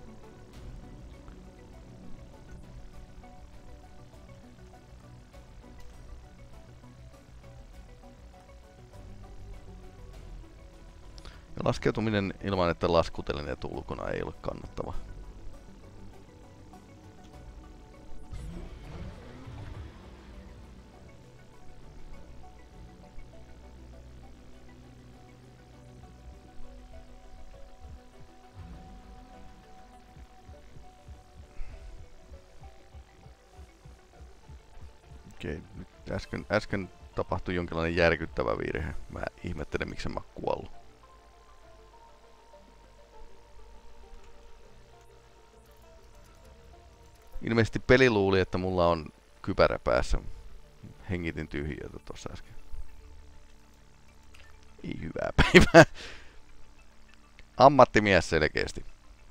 Ja laskeutuminen ilman, että laskutelineet ulkona ei ole kannattava. Okei, nyt äsken tapahtui jonkinlainen järkyttävä virhe. Mä ihmettelen, miksi mä oon kuollut. Ilmeisesti peli luuli, että mulla on kypärä päässä. Hengitin tyhjiötä tossa äsken. Ei hyvää päivää. Ammattimies selkeästi.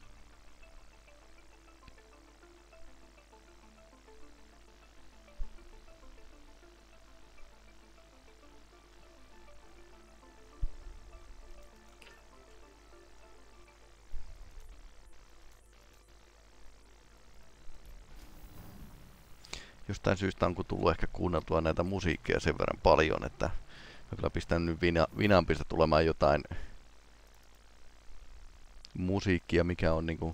Jostain syystä on tullut ehkä kuunneltua näitä musiikkia sen verran paljon, että mä kyllä pistän nyt vinampista tulemaan jotain musiikkia, mikä on niinku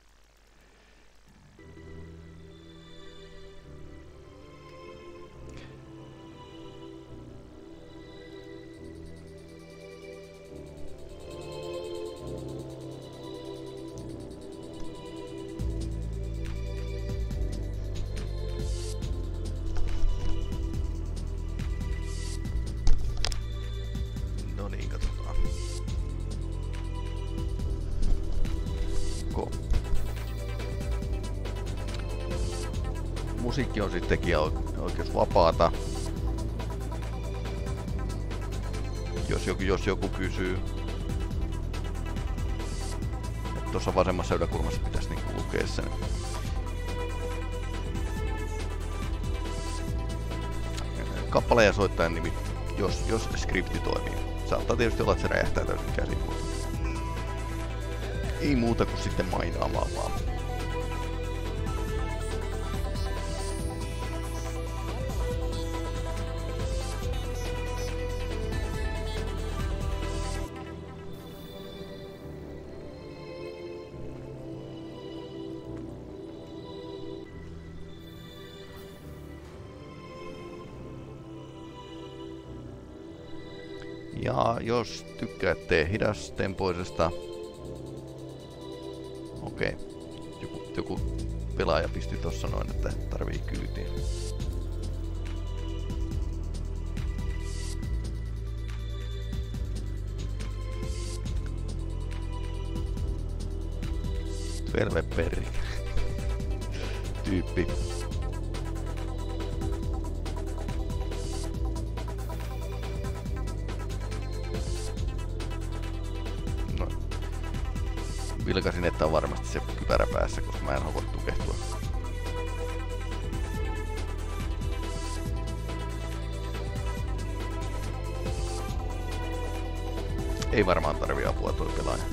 musiikki on sitten tekijäoikeus vapaata. Jos joku kysyy. Tuossa vasemmassa yläkulmassa pitäisi niinku lukea sen. Kappale ja soittajan nimi, jos skripti toimii. Saattaa tietysti olla, että se räjähtää täysin käsin. Ei muuta kuin sitten mainaamaan vaan. Ja jos tykkäätte hidastempoisesta... Okei. Joku pelaaja pisti tossa noin, että tarvii kyytiin. Velveperri. Tyyppi. No. Vilkasin, että on varmasti se kypärä päässä, koska mä en halua tukehtua. Ei varmaan tarvii apua tuo pelaaja.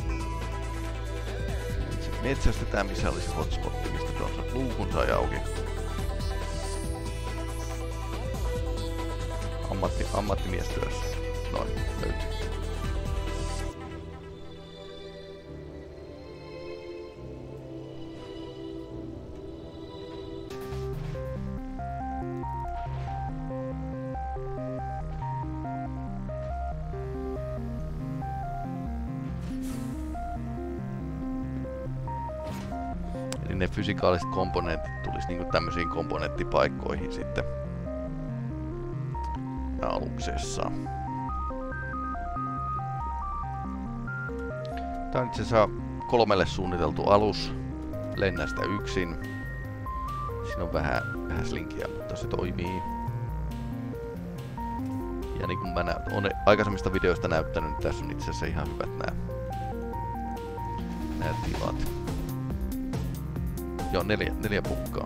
Metsästetään, missä olisi hotspotti, mistä tuossa luukun sai auki. Ammattimiestyössä. Noin, löytyy. Ne fysikaaliset komponentit tulisi niinku tämmöisiin komponenttipaikkoihin sitten aluksessa. Tää on itse asiassa 3 suunniteltu alus. Lennä sitä yksin. Siinä on vähän slinkiä, mutta se toimii. Ja niin kuin mä olen aikaisemmista videoista näyttänyt, niin tässä on itse asiassa ihan hyvät nää tilat. Joo, 4 pukkaa.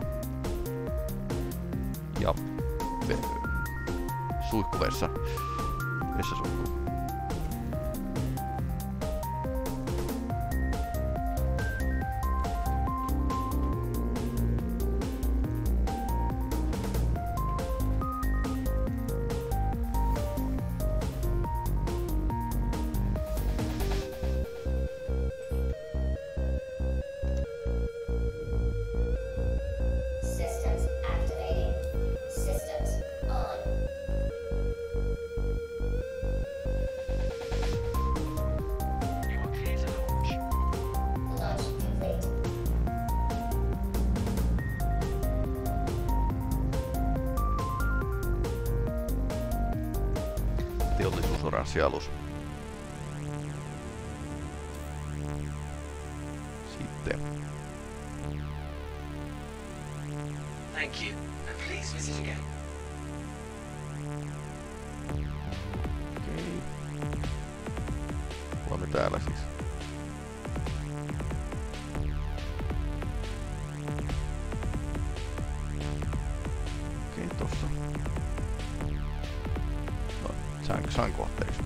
Ja suihkuvessa. Vessasuihku. Teollisuusoranssialus. Sitten. Thank you. And please visit again. Okei. Olemme täällä siis. Okei, tossa. Sain kohteeksi.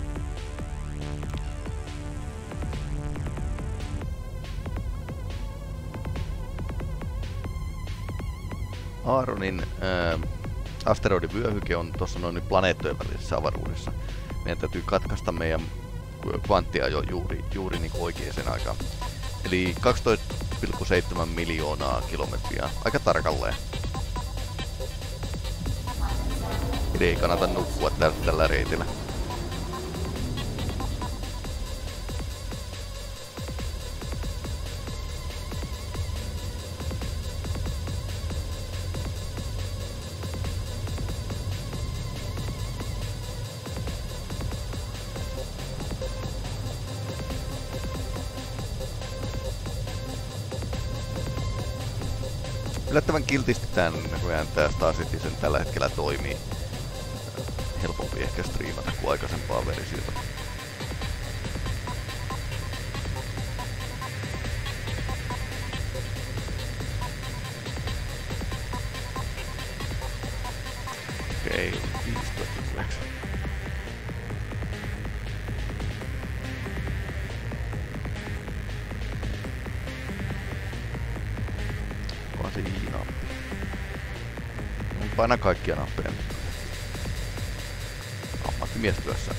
Aaronin asteroidin vyöhyke on tuossa noin planeettojen välisessä avaruudessa. Meidän täytyy katkaista meidän kvanttia jo juuri niin kuin oikeaan aikaan. Eli 12,7 miljoonaa kilometriä. Aika tarkalleen. Eli ei kannata nukkua tällä reitillä. Yllättävän kiltisti tää näköjään tää Star Citizen tällä hetkellä toimii. Helpompi ehkä striimata kuin aikaisempaa versiota. Okei, 15 nappi. Paina kaikkia nappeja. Ammattimiestyössä.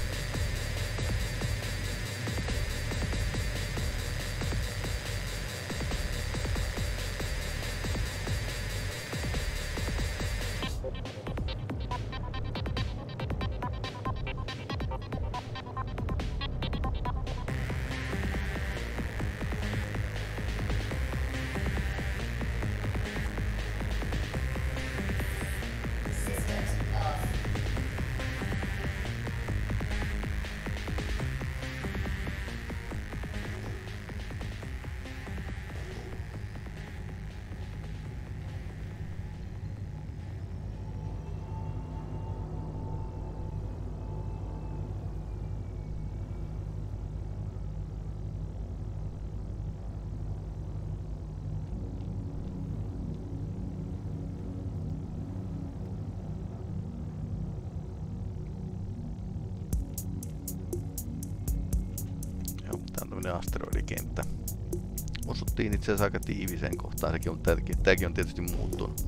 Tää on tämmönen asteroidikenttä. Osuttiin itse asiassa aika tiiviseen kohtaan, tääkin on tietysti muuttunut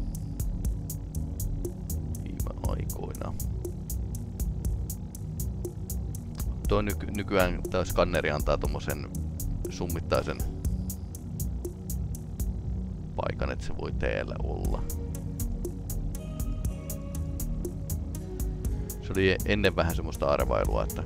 viime aikoina. Tuo nykyään tää skanneri antaa tommosen summittaisen paikan, että se voi teellä olla. Se oli ennen vähän semmoista arvailua, että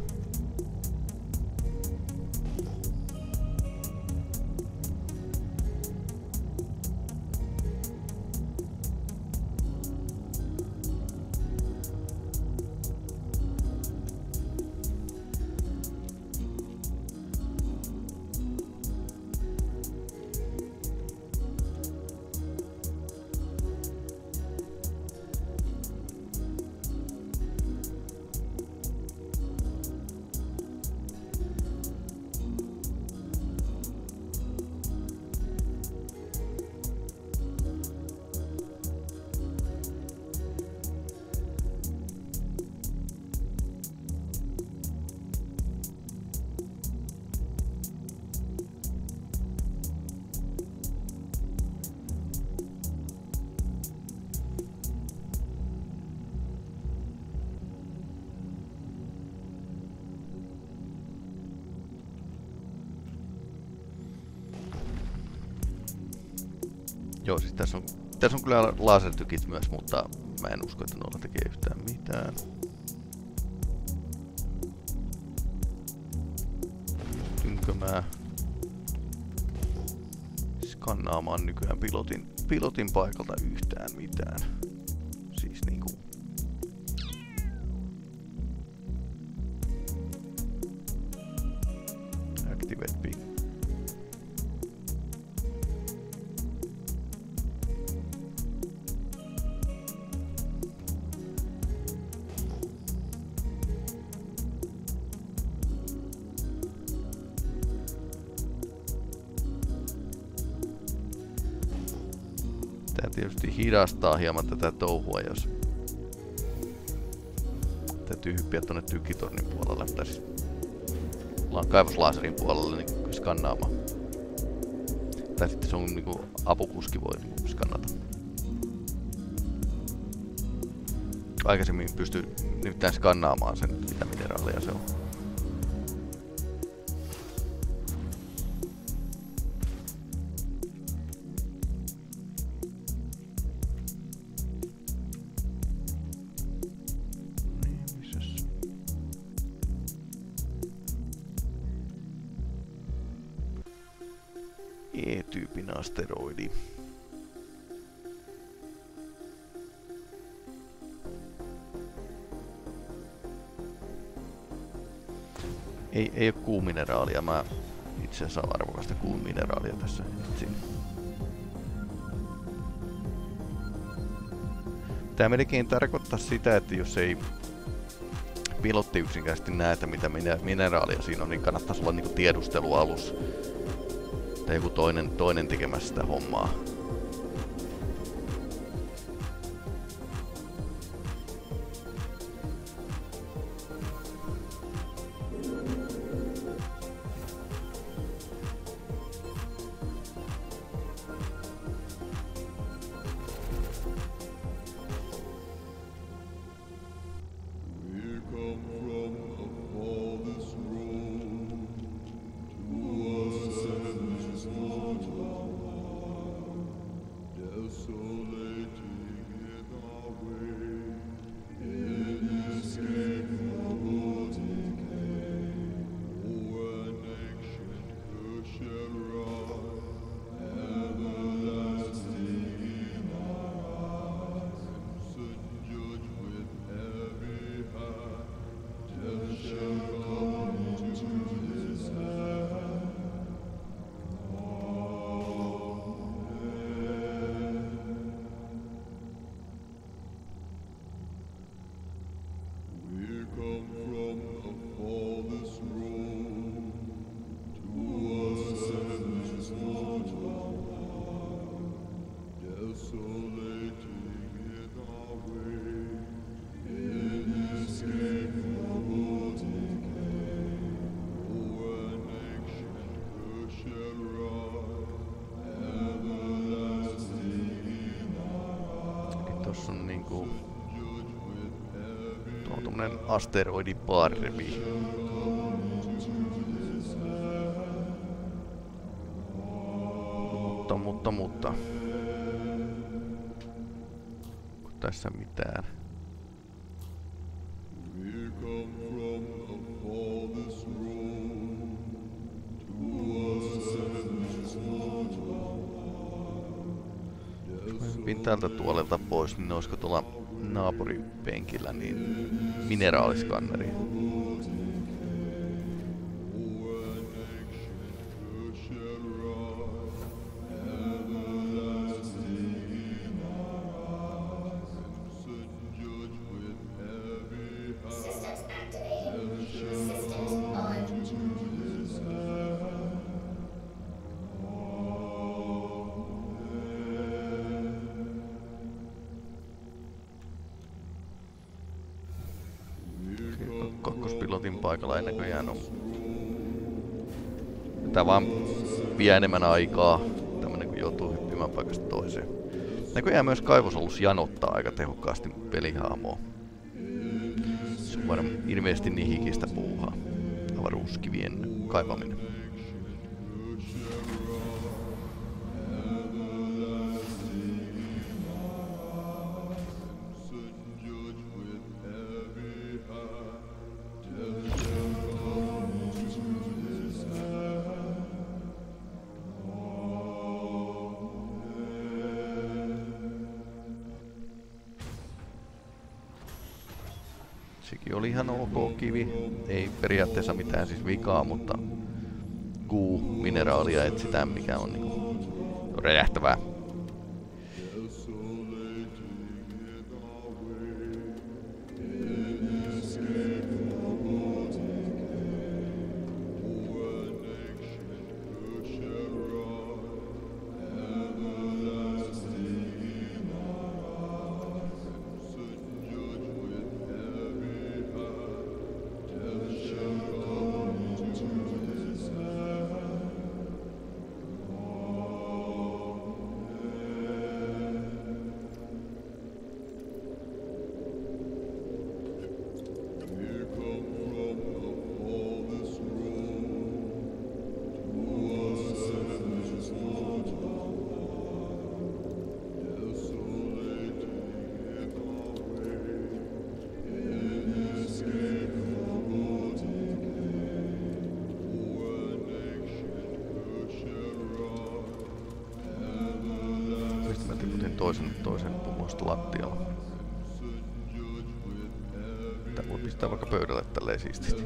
joo, siis tässä on kyllä lasertykit myös, mutta mä en usko, että noilla tekee yhtään mitään. Pystynkö mä skannaamaan nykyään pilotin paikalta yhtään mitään? Siis niinku Activate Big. Tää tietysti hidastaa hieman tätä touhua, jos täytyy hyppiä tonne tykitornin puolelle, tai siis kaivoslaaserin puolelle niin skannaamaan. Tai sitten se on niinku apukuski voi niinku skannata. Aikaisemmin pystyy nimittäin skannaamaan sen, mitä mineraalia se on. E-tyypin asteroidi. Ei oo kuumineraalia, mä itse asiassa arvokasta kuumineraalia tässä etsin. Tää melkein tarkoittaa sitä, että jos ei pilotti yksinkertaisesti näe, että mitä mineraalia siinä on, niin kannattaisi olla niinku tiedustelualus tai joku toinen tekemässä sitä hommaa. semmonen asteroidiparvi. Mutta. Onko tässä mitään? Hypin tältä tuolelta pois, niin olisiko tuolla naapuripenkillä niin mineraaliskanneri? Kakkospilotin paikalla ei näköjään ole. Tää vaan vie enemmän aikaa, tämmönen kun joutuu hyppimään paikasta toiseen. Näköjään myös kaivosalus janottaa aika tehokkaasti pelihahmoa. Se on varmaan ilmeisesti niin hikistä puuhaa. Avaruuskivien kaivaminen. Sekin oli ihan ok kivi. Ei periaatteessa mitään siis vikaa, mutta Q-mineraalia etsitään, mikä on niinku räjähtävää. Toisen pullosta lattialla. Tää voi pistää vaikka pöydälle tälleen siististi.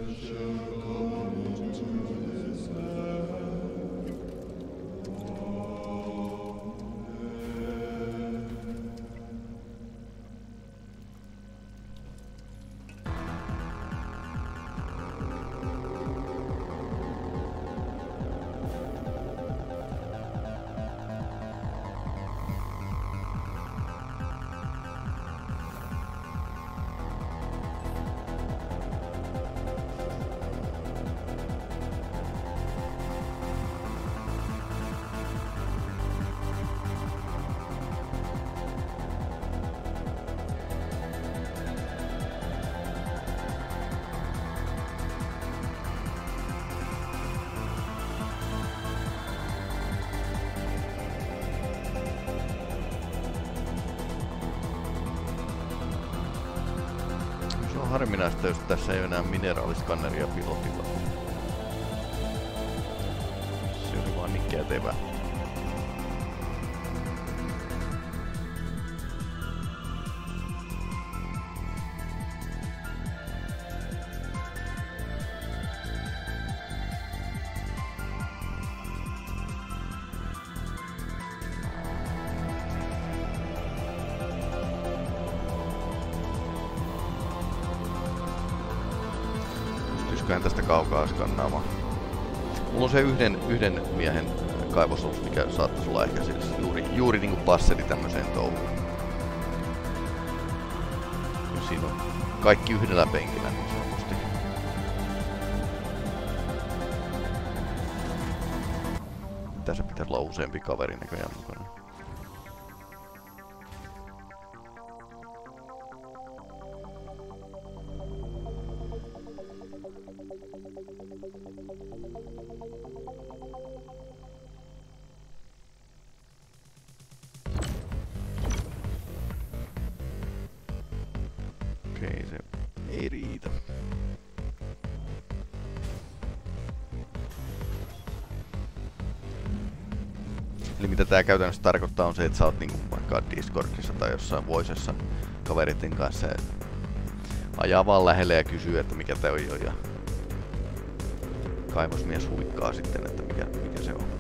Harvinaista, jos tässä ei ole enää mineraaliskanneria pilotilla. Se oli vaan niin kätevä. Tästä kaukaa skannaamaan. Mulla on se yhden miehen kaivosalus, mikä saattaisi olla ehkä siis juuri niinku passeli tämmöiseen touhuun. Jos siinä on kaikki yhdellä penkillä niin sanotusti. Tässä pitäisi olla useampi kaveri näköjään mukana. Eli mitä tää käytännössä tarkoittaa on se, että sä oot niinku vaikka Discordissa tai jossain Voicessa kaveritten kanssa ja ajaa vaan lähelle ja kysyy, että mikä tää on jo, ja kaivosmies huikkaa sitten, että mikä se on.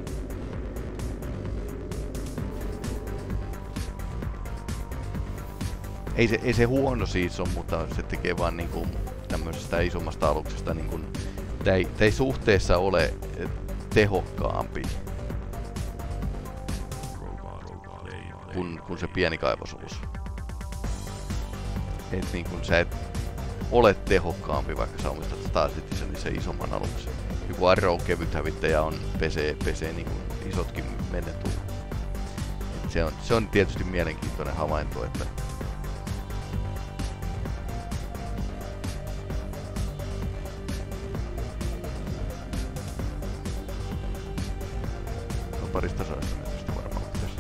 Ei se huono siis on, mutta se tekee vaan niinku tämmöisestä isommasta aluksesta niinku, tää ei suhteessa ole tehokkaampi kuin se pieni kaivosulus. Et niinku sä et ole tehokkaampi, vaikka sä omistat Star Citizenissa isomman aluksen. Joku Arrow kevyt hävittäjä on pesee niinku isotkin menetullut. Se on tietysti mielenkiintoinen havainto, että parista saasta metristä varmaan pitäisi.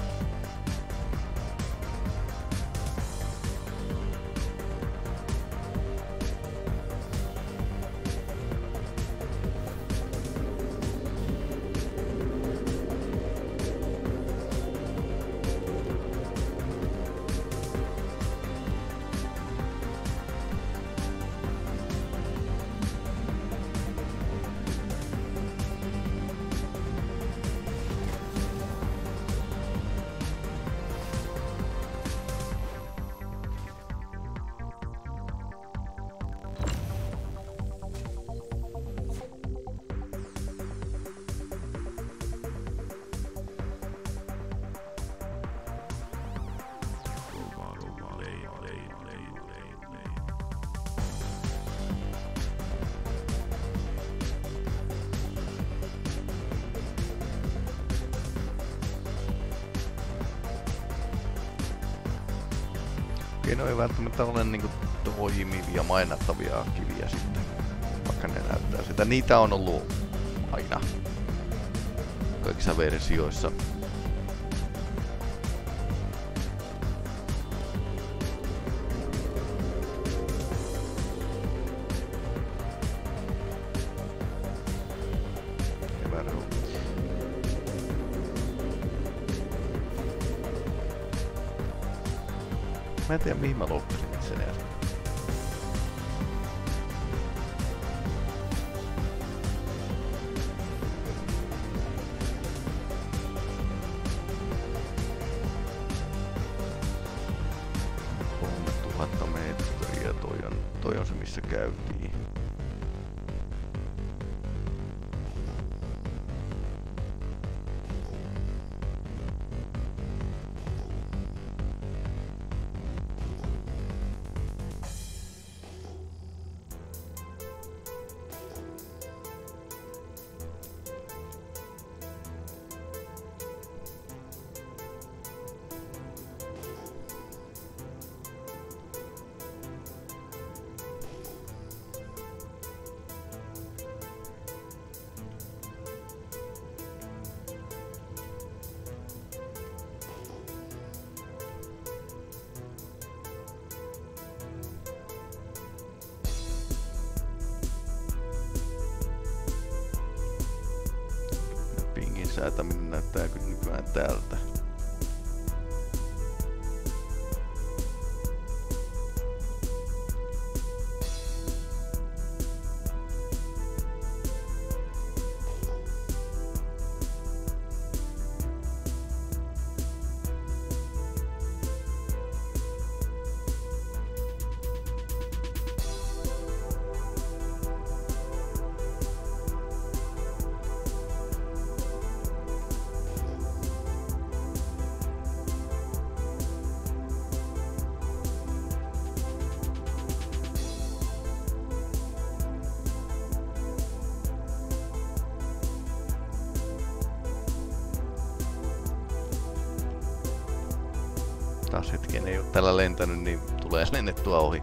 No ei välttämättä ole niinku toimivia mainattavia kiviä sitten, vaikka ne näyttää sitä. Niitä on ollut aina kaikissa versioissa. Mä en tiedä mihin mä loukkasin itseni äsken. metriä, toi on se missä käytiin. Säätäminen näyttää kyllä nykyään täältä. Taas hetken ei oo tällä lentänyt, niin tulee lennettua ohi.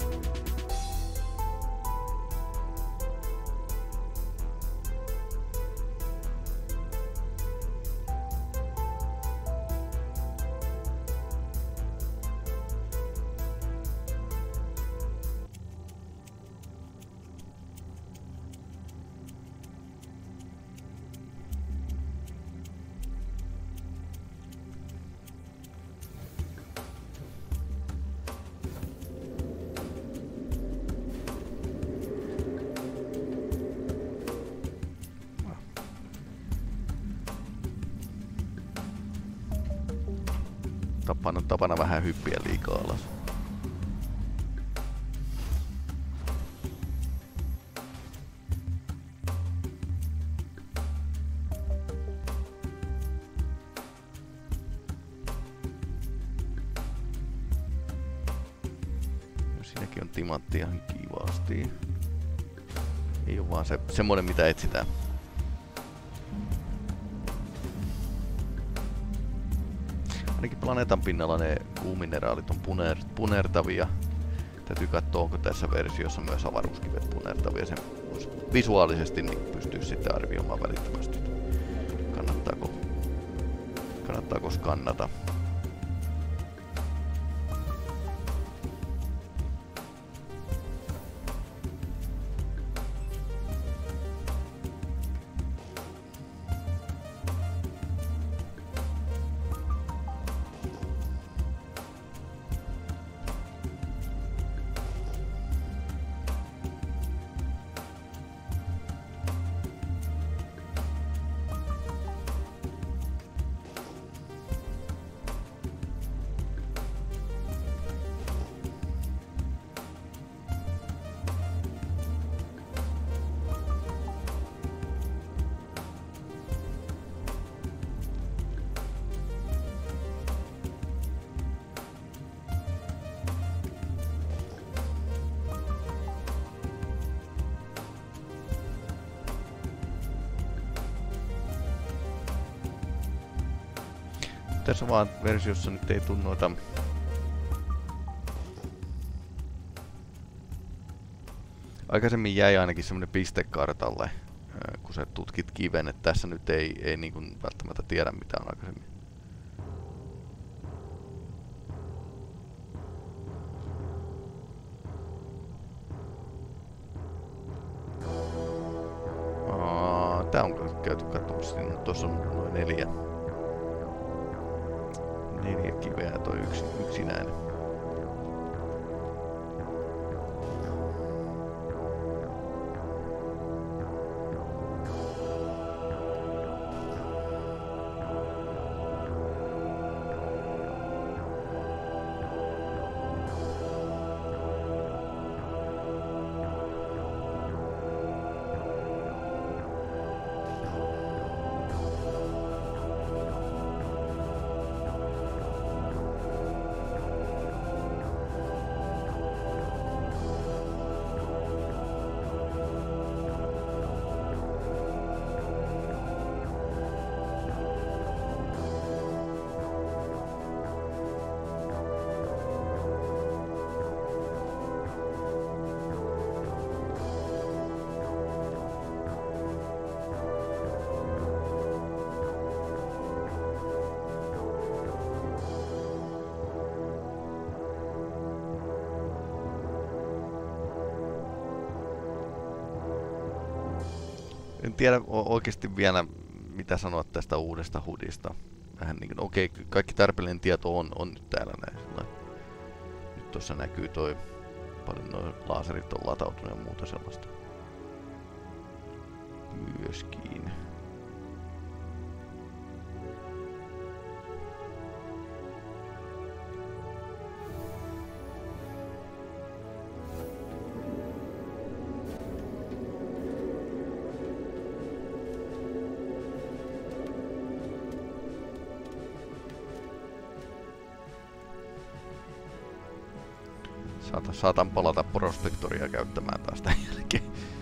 tapana vähän hyppiä liikaa alas. Siinäkin on timanttia ihan kivasti. Ei oo vaan semmonen mitä etsitään. Ainakin planeetan pinnalla ne kuumineraalit on punertavia. Täytyy katsoa, onko tässä versiossa myös avaruuskivet punertavia. Sen voisi visuaalisesti niin pystyy sitten arvioimaan välittömästi. Kannattaako skannata. Tässä vaan versiossa nyt ei tule noita aikaisemmin jäi ainakin semmonen piste kartalle, kun sä tutkit kiven, että tässä nyt ei niin kuin välttämättä tiedä mitä on aikaisemmin. Tää on käyty katsomassa, niin tuossa on noin 4 kiveä, toi yksinäinen. En tiedä oikeasti vielä mitä sanoa tästä uudesta HUDista. Vähän niin kuin, okei, kaikki tarpeellinen tieto on nyt täällä näin. Nyt tuossa näkyy toi, paljon nuo laserit on latautunut ja muuta sellaista. Myöskin. Saatan palata prospektoria käyttämään taas tämän jälkeen.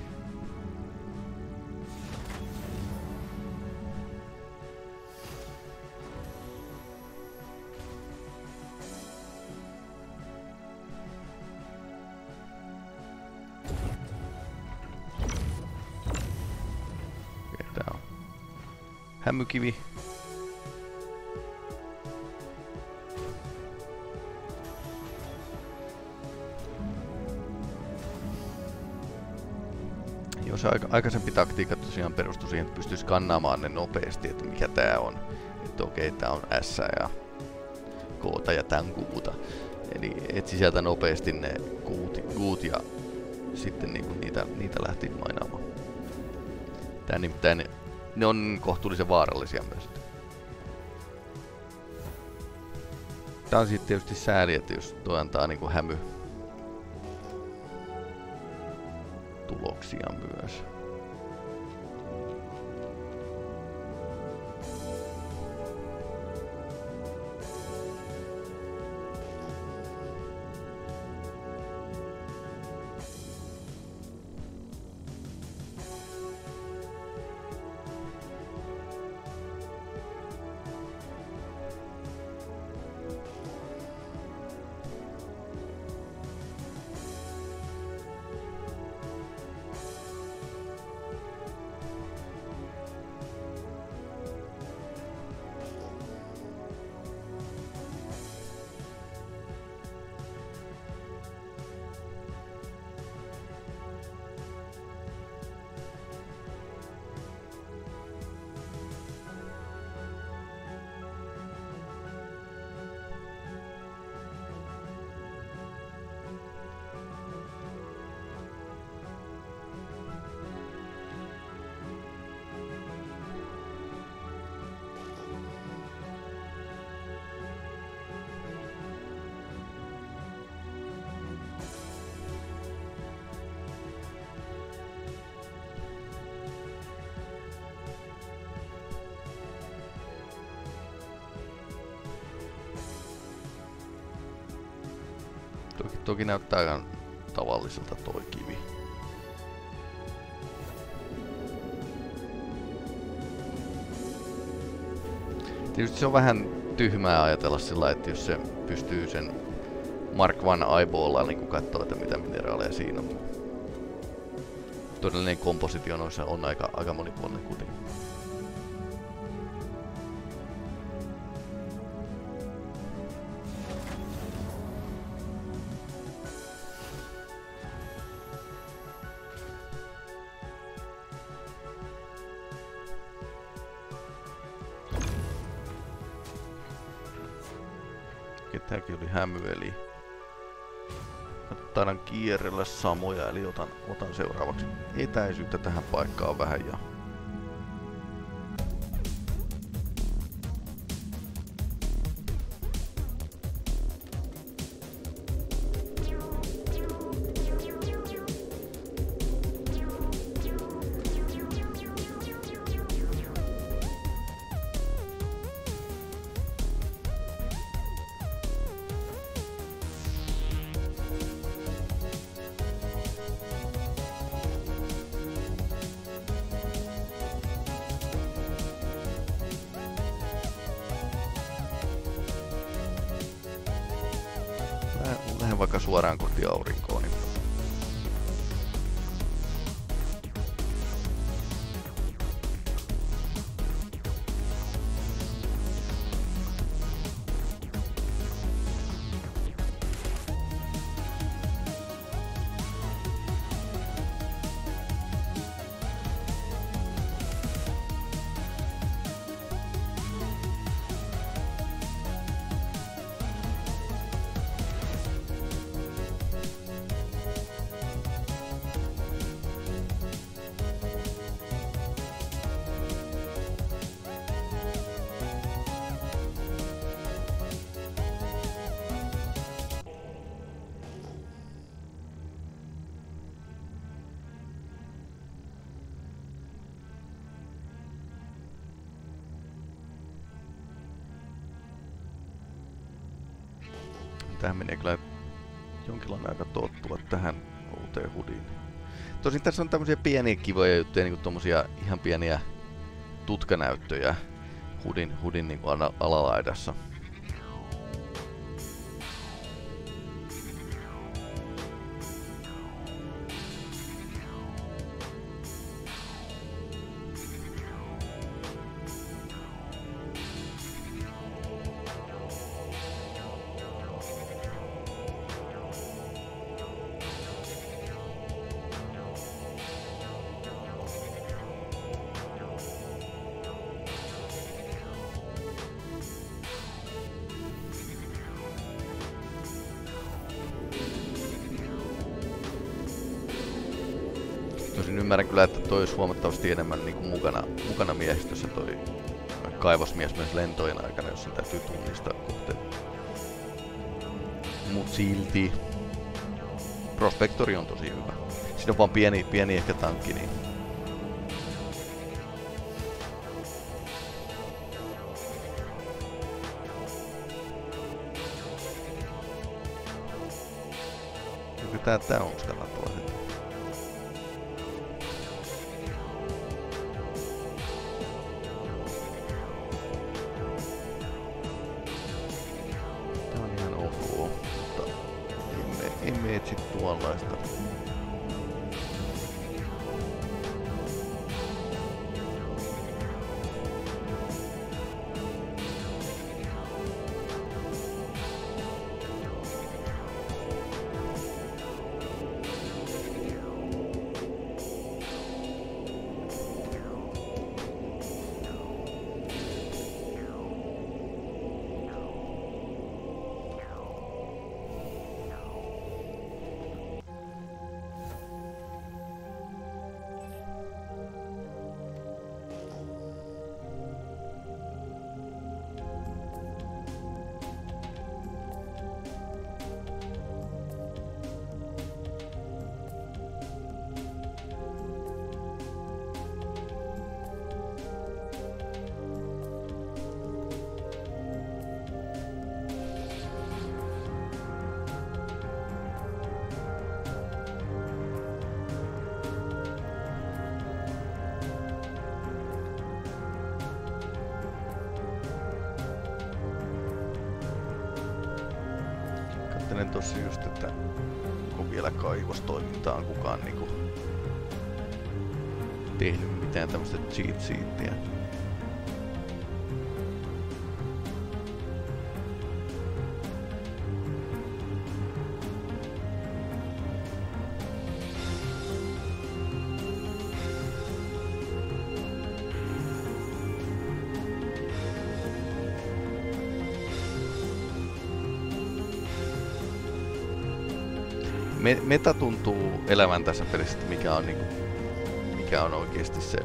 Tää on hämykivi. Se aikaisempi taktiikka tosiaan perustui siihen, että pystyy skannaamaan ne nopeasti, että mikä tää on. Että okei, tää on S ja K ja tän kuuta. Eli etsi sieltä nopeasti ne kuut ja sitten niinku niitä lähti mainaamaan. Tää nimittäin ne on kohtuullisen vaarallisia myös. Tää on sitten tietysti sääli, että jos toi antaa niinku tuloksia myös. Toki näyttää aivan tavalliselta toi kivi. Tietysti se on vähän tyhmää ajatella sillä, että jos se pystyy sen Mark I eyeballilla niin katsoa, että mitä mineraaleja siinä on. Todellinen kompositio noissa on aika monipuolinen kuitenkin. Tääkin oli hämy, eli taidan kierrellä samoja, eli otan seuraavaksi etäisyyttä tähän paikkaan vähän ja lähden vaikka suoraan kohti aurinkoa, niin tähän menee kyllä jonkinlainen aika tottua tähän uuteen hudiin. Tosin tässä on tämmöisiä pieniä kivoja juttuja, niinku tommosia ihan pieniä tutkanäyttöjä hudin niinku alalaidassa. Tosin ymmärrän kyllä, että toi olisi huomattavasti enemmän niin kuin mukana miehistössä toi kaivosmies myös lentojen aikana, jos sen täytyy tunnistaa kohteet. Mut silti Prospectori on tosi hyvä. Siinä on vaan pieni ehkä tankki, niin tää on sitä välttämättä. Tää on ihan ok, mutta emme etsi tuollaista. Katselen tossa just, että onko vielä kaivostoimintaan kukaan niinku tehnyt mitään tämmöstä cheat sheetia. Meta tuntuu elävän tässä pelissä, mikä on, niinku, mikä on oikeesti se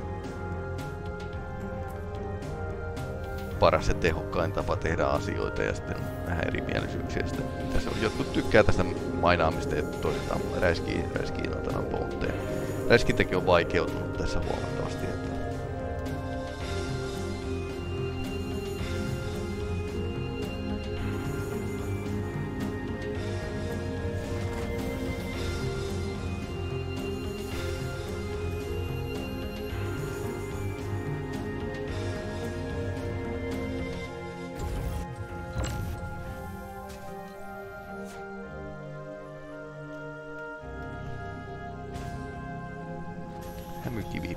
paras ja tehokkain tapa tehdä asioita ja sitten vähän erimielisyyksiä. Jotkut tykkää tästä mainaamista ja toiset räiskii noita pontteja. Räiskintäkin on vaikeutunut tässä huomattavasti. Hämykivi.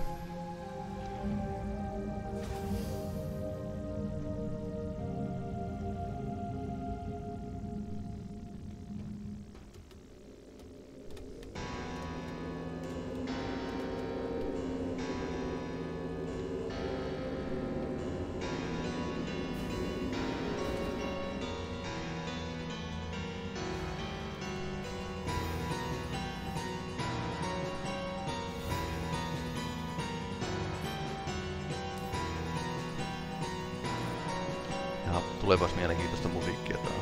Tulepas mielenkiintoista musiikkia taas.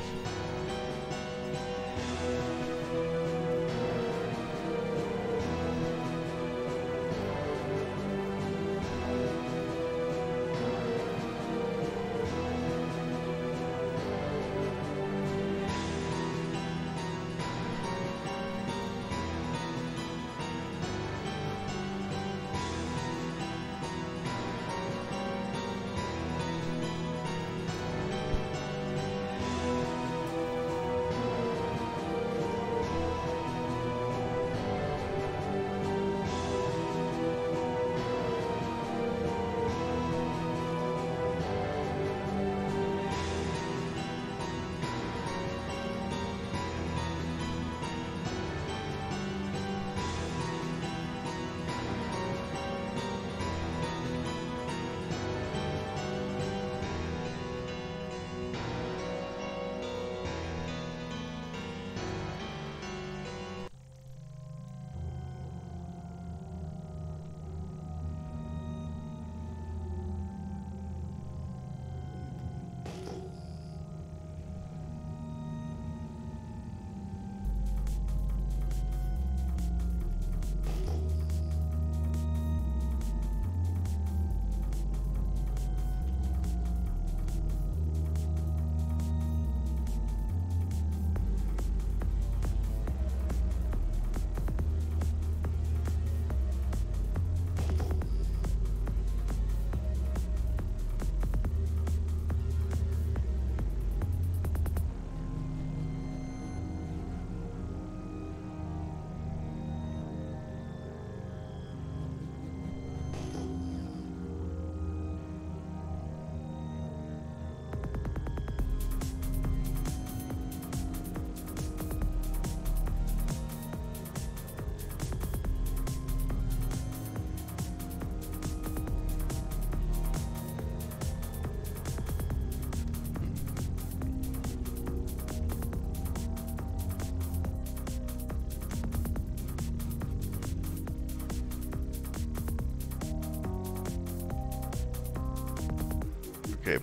Okei.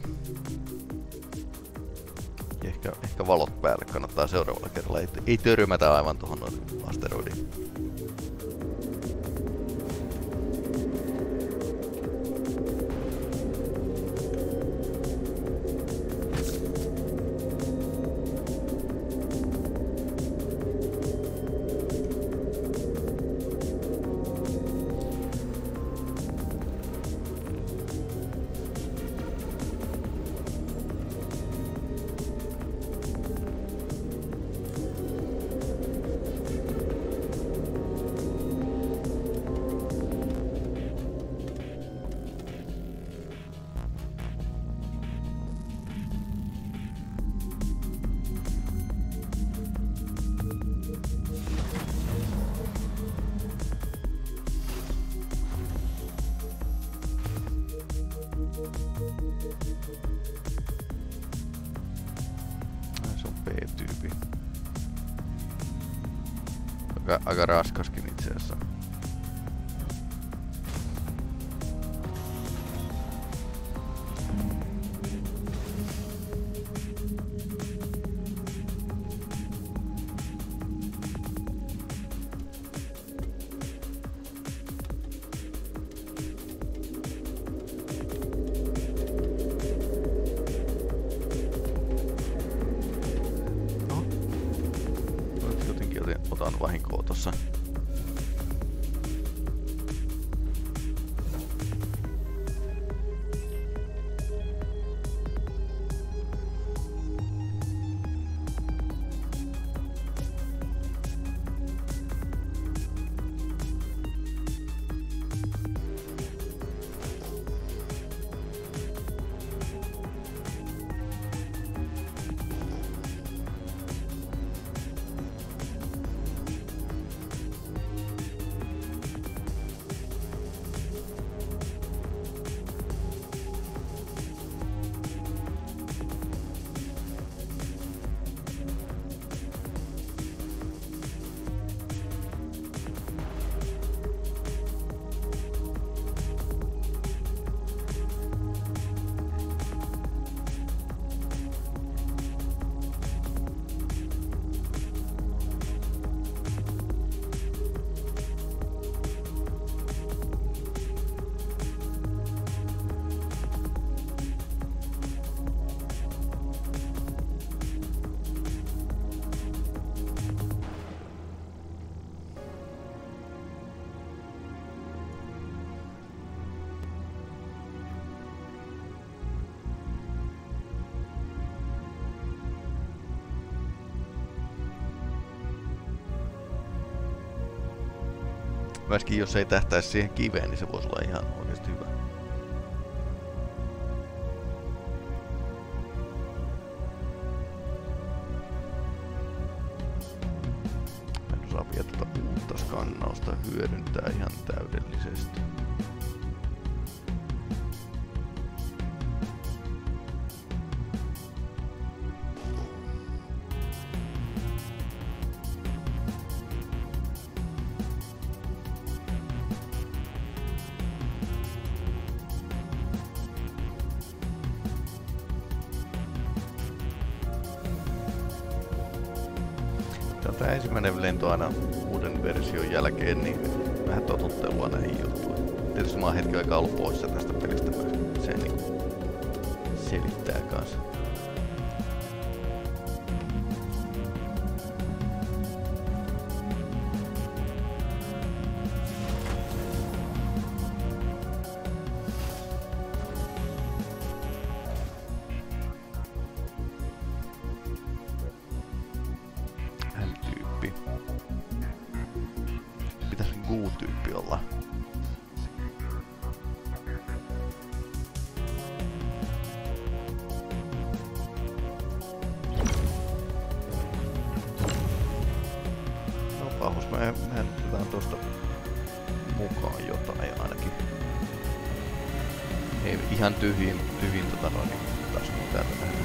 Ehkä valot päälle kannattaa seuraavalla kerralla. Ei törmätä aivan tuohon asteroidiin. Se on B-tyypi. Aika raskaskin itse asiassa. Otan vahinkoa tossa. Myöskin jos ei tähtäisi siihen kiveen, niin se voisi olla ihan oikeasti hyvä. En osaa vielä tuota uutta skannausta hyödyntää ihan täydellisesti. Tämä ensimmäinen lento aina uuden version jälkeen, niin vähän totuttelua näihin juttuihin. Tietysti mä oon hetken aikaa ollut poissa tästä pelistä myös. Se niin selittää kanssa. G-tyyppi olla. No pahus, mehän otetaan tosta mukaan jotain ainakin. Ei ihan tyhjin niin taskuun täältä nähdään.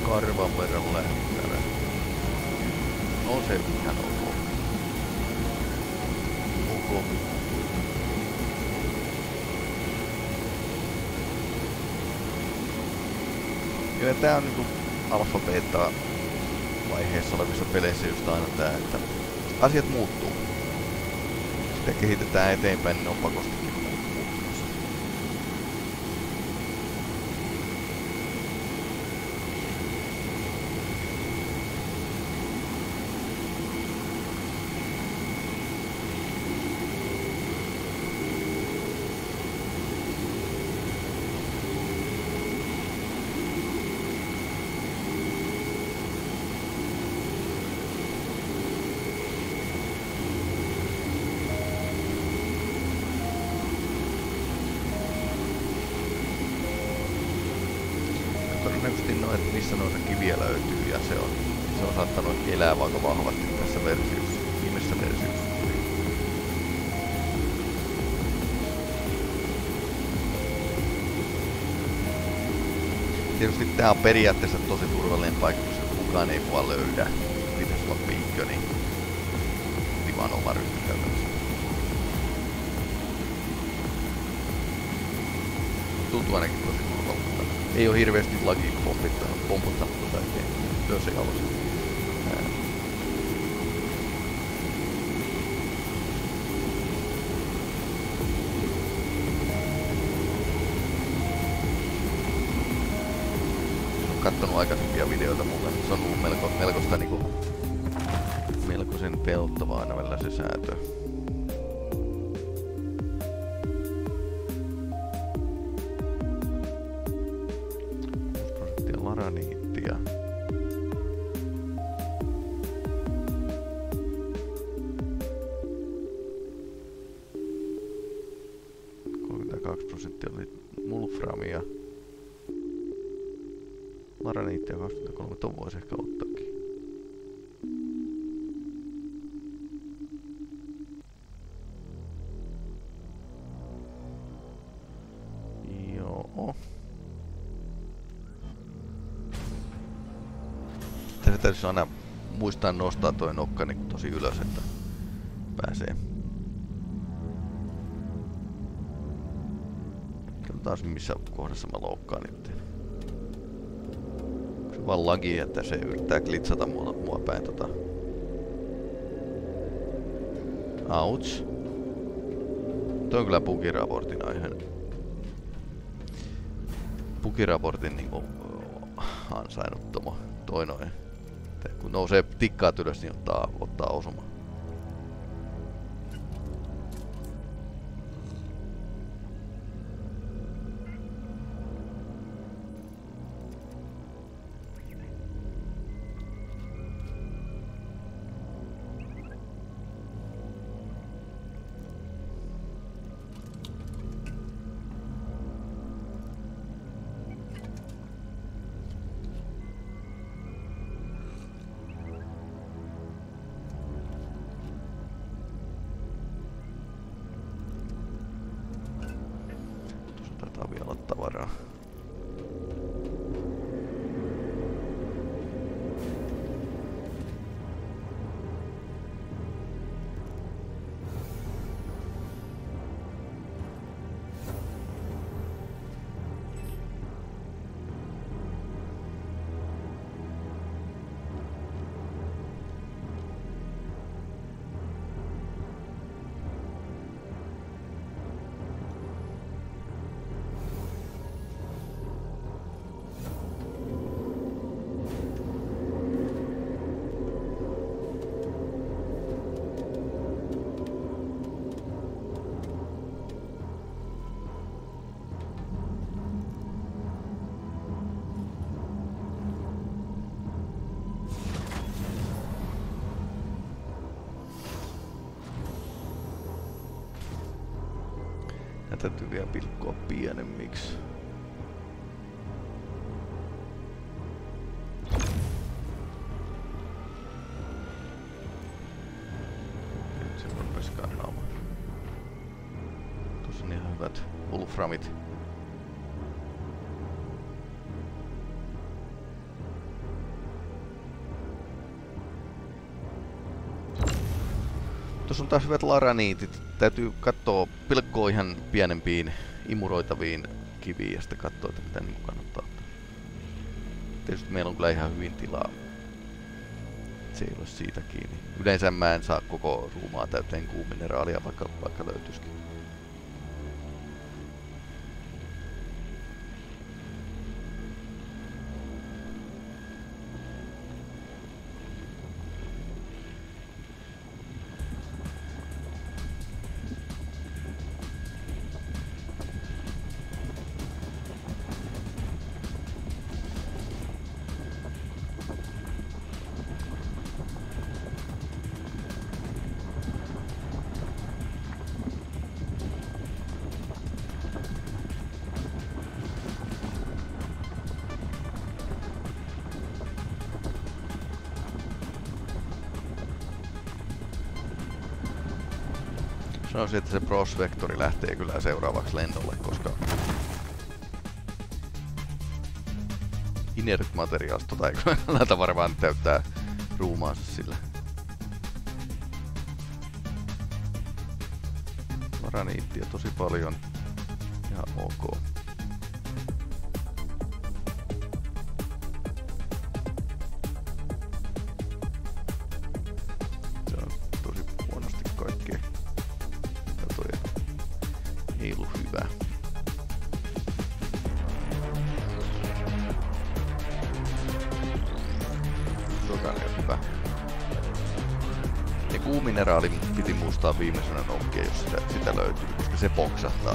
karvan verran lähtevä. On se ihan ok. Ok. Joo, tää on niinku alfa-beta vaiheessa olevissa peleissä just aina tää, että asiat muuttuu. Sitä kehitetään eteenpäin, niin ne on pakostikin muuttumassa. Todennäköisesti noin, missä noita kiviä löytyy, ja se on saattanut elää aika vahvasti tässä versiossa, viimeisessä versiossa. Tietysti tää on periaatteessa tosi turvallinen paikka, jos kukaan ei mua löydä. Pitäis olla piikkö, niin vaan oma ryhmä käytännössä. Tuntuu ainakin tosi turvalliselta. Ei oo hirveesti lagia pomputtanut tota eteen. Jos ei alussa. Olen kattonut aikaisempia videoita mulle. Se on ollut melkoista niinku melkoisen pelottavaa aina välillä se säätö. Maraniittia. Oli Mulframia. Maraniittia 23, ton voisi ehkä ottaakin. Joo. Tässä täytyisi aina muistaa nostaa toi nokka niin tosi ylös, että pääsee. Katsotaan missä kohdassa mä loukkaan nyt. Se vaan lagi, että se yrittää glitsata mua päin tota. Ouch. Toi on kyllä bugiraportin aiheena. Bugiraportin niinku ansainnut toi noin. Kun nousee tikkaat ylös, niin ottaa osuma. Taitaa vielä olla tavaraa. Täytyy vielä pilkkoa pienemmiksi. Nyt se rupes skannaamaan. Tuossa on ihan hyvät wolframit. Tuossa on taas hyvät laraniitit. Täytyy katsoa, pilkkoa ihan pienempiin imuroitaviin kiviin ja sitten katsoa, että mitä niin kannattaa. Tietysti meillä on kyllä ihan hyvin tilaa. Se ei ole siitä kiinni. Yleensä mä en saa koko ruumaa täyteen kuumineraalia, vaikka löytyisikin. Sanoisin, että se Prospectori lähtee kyllä seuraavaksi lennolle, koska inert materiaalista ei kannata varmaan täyttää ruumaansa sillä. Graniittia tosi paljon. Ihan ok. Se on tosi huonosti kaikkea. Ei ollut hyvä. Tokaan ei ole hyvä. Ja kuumineraali piti muistaa viimeisenä nokkia, jos sitä löytyy, koska se poksahtaa.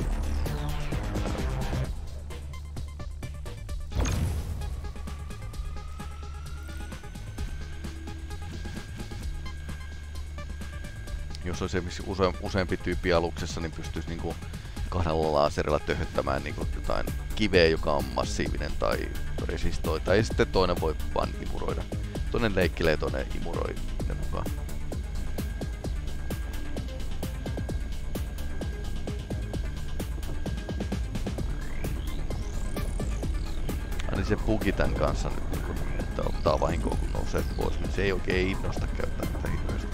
Jos olisi esimerkiksi useampi tyyppi aluksessa, niin pystyisi niinku kahdella laaserilla töhöttämään niinku jotain kiveä, joka on massiivinen tai resistoi. Tai sitten toinen voi vaan imuroida. Toinen leikkilee, toinen imuroi ne mukaan. Eli se bugi tän kanssa nyt, niinku, että ottaa vahinkoa kun nousee pois, niin se ei oikein innosta käyttää niitä hirveästi.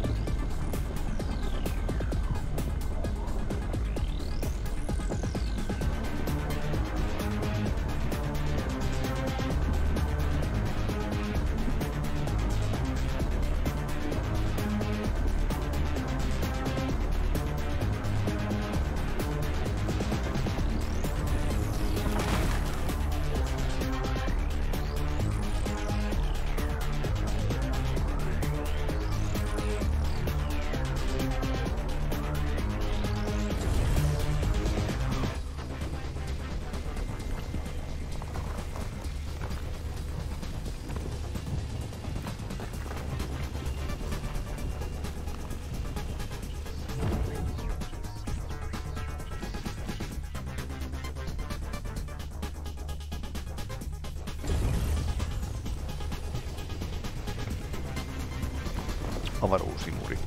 Avaruusimuri.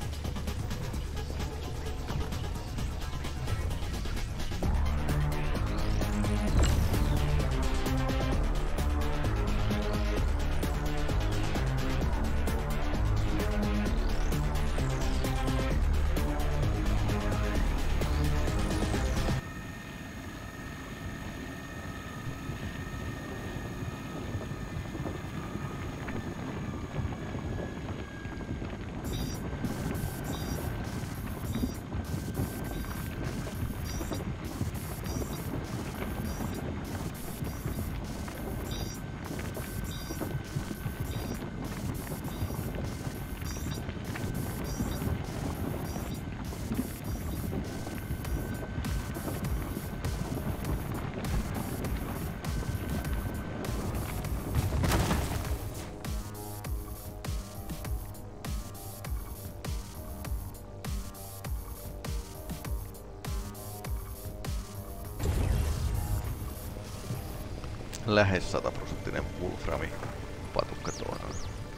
Lähes 100% Wolframi patukka toinen.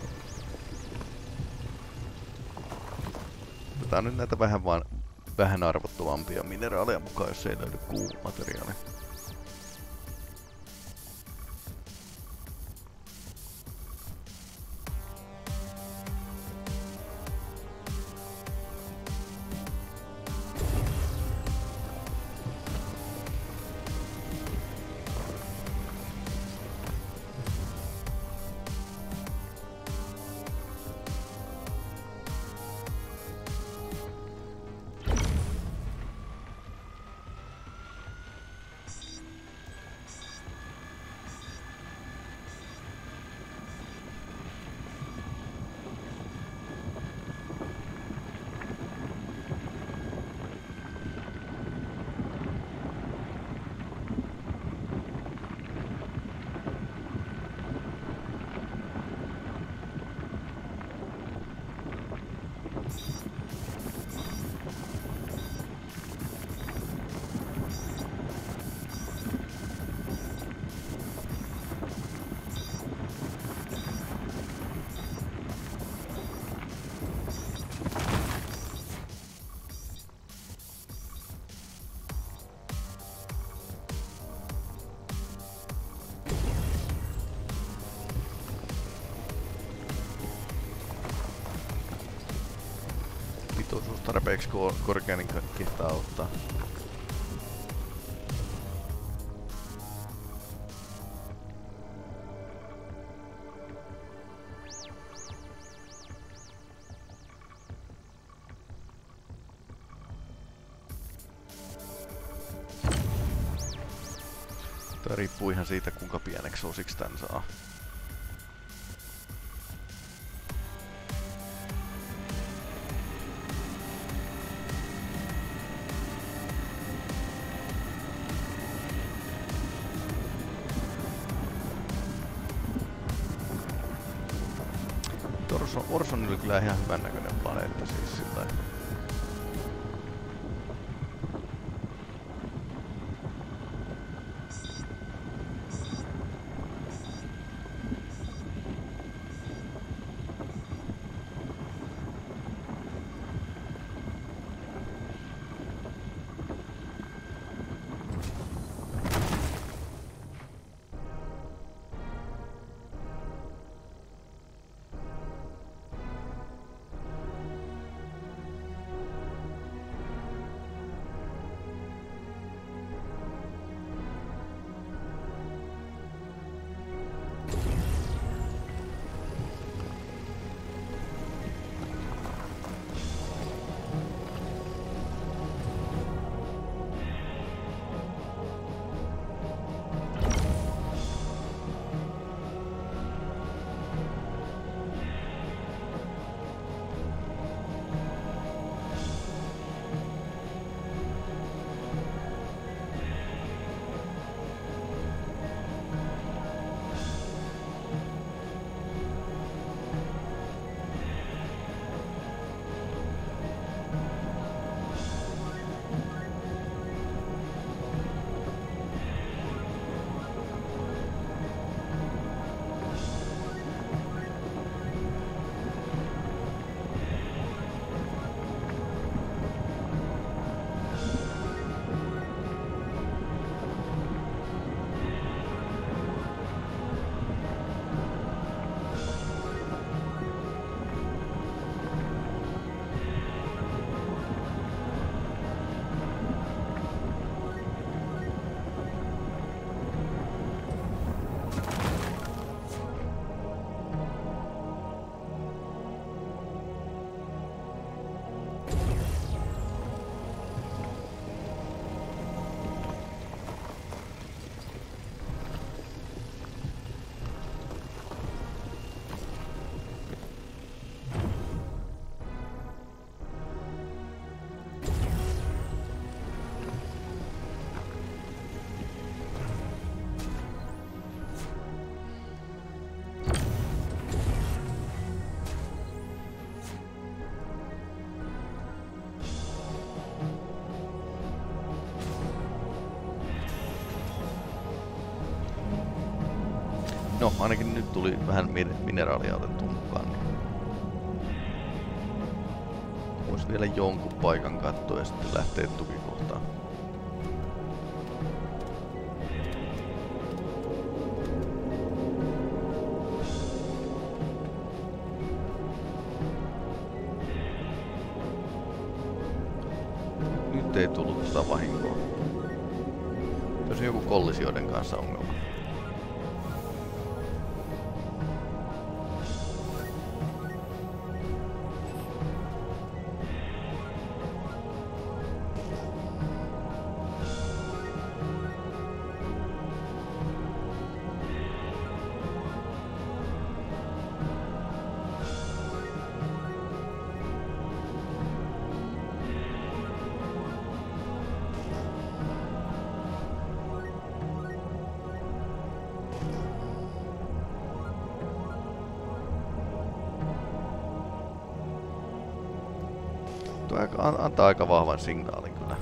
Otetaan nyt näitä vähän arvottomampia mineraaleja mukaan, jos ei löydy kuumateriaalia. tarpeeksi korkea, niin kehtaa ottaa. Tämä riippuu ihan siitä, kuinka pieneksi osiksi tän saa. Orson oli kyllä ihan hyvän näköinen planeetta siis sillä. No, ainakin nyt tuli vähän mineraalia otettua mukaan. Voisi vielä jonkun paikan katsoa ja sitten lähteä tukikohtaan. Nyt ei tullut tota vahinkoa. Jos on joku kollisioiden kanssa ongelma. Antaa aika vahvan signaalin kyllä.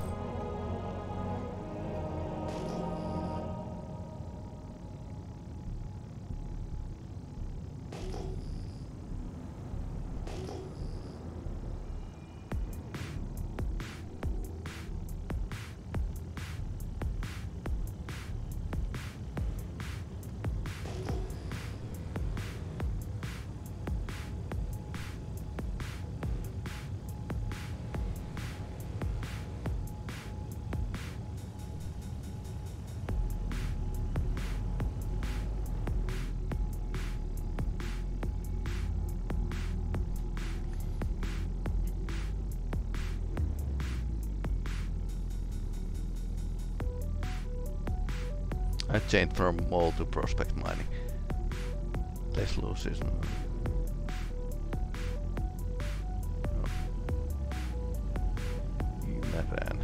I changed from mole to prospect mining. Less loses. Ymmärrän.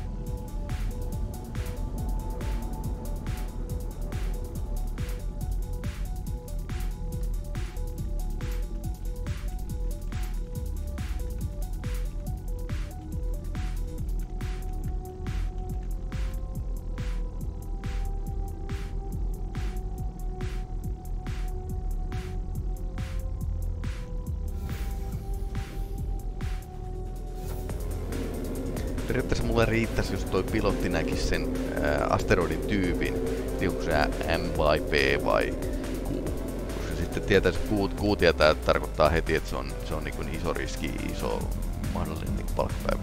Periaatteessa mulle riittäisi, jos toi pilotti näkisi sen asteroidin tyypin, niin onko se M vai P vai Q. Koska sitten tietäisi, Q tietää, tarkoittaa heti, että se on niin kuin iso riski, iso mahdollinen niin palkkapäivä.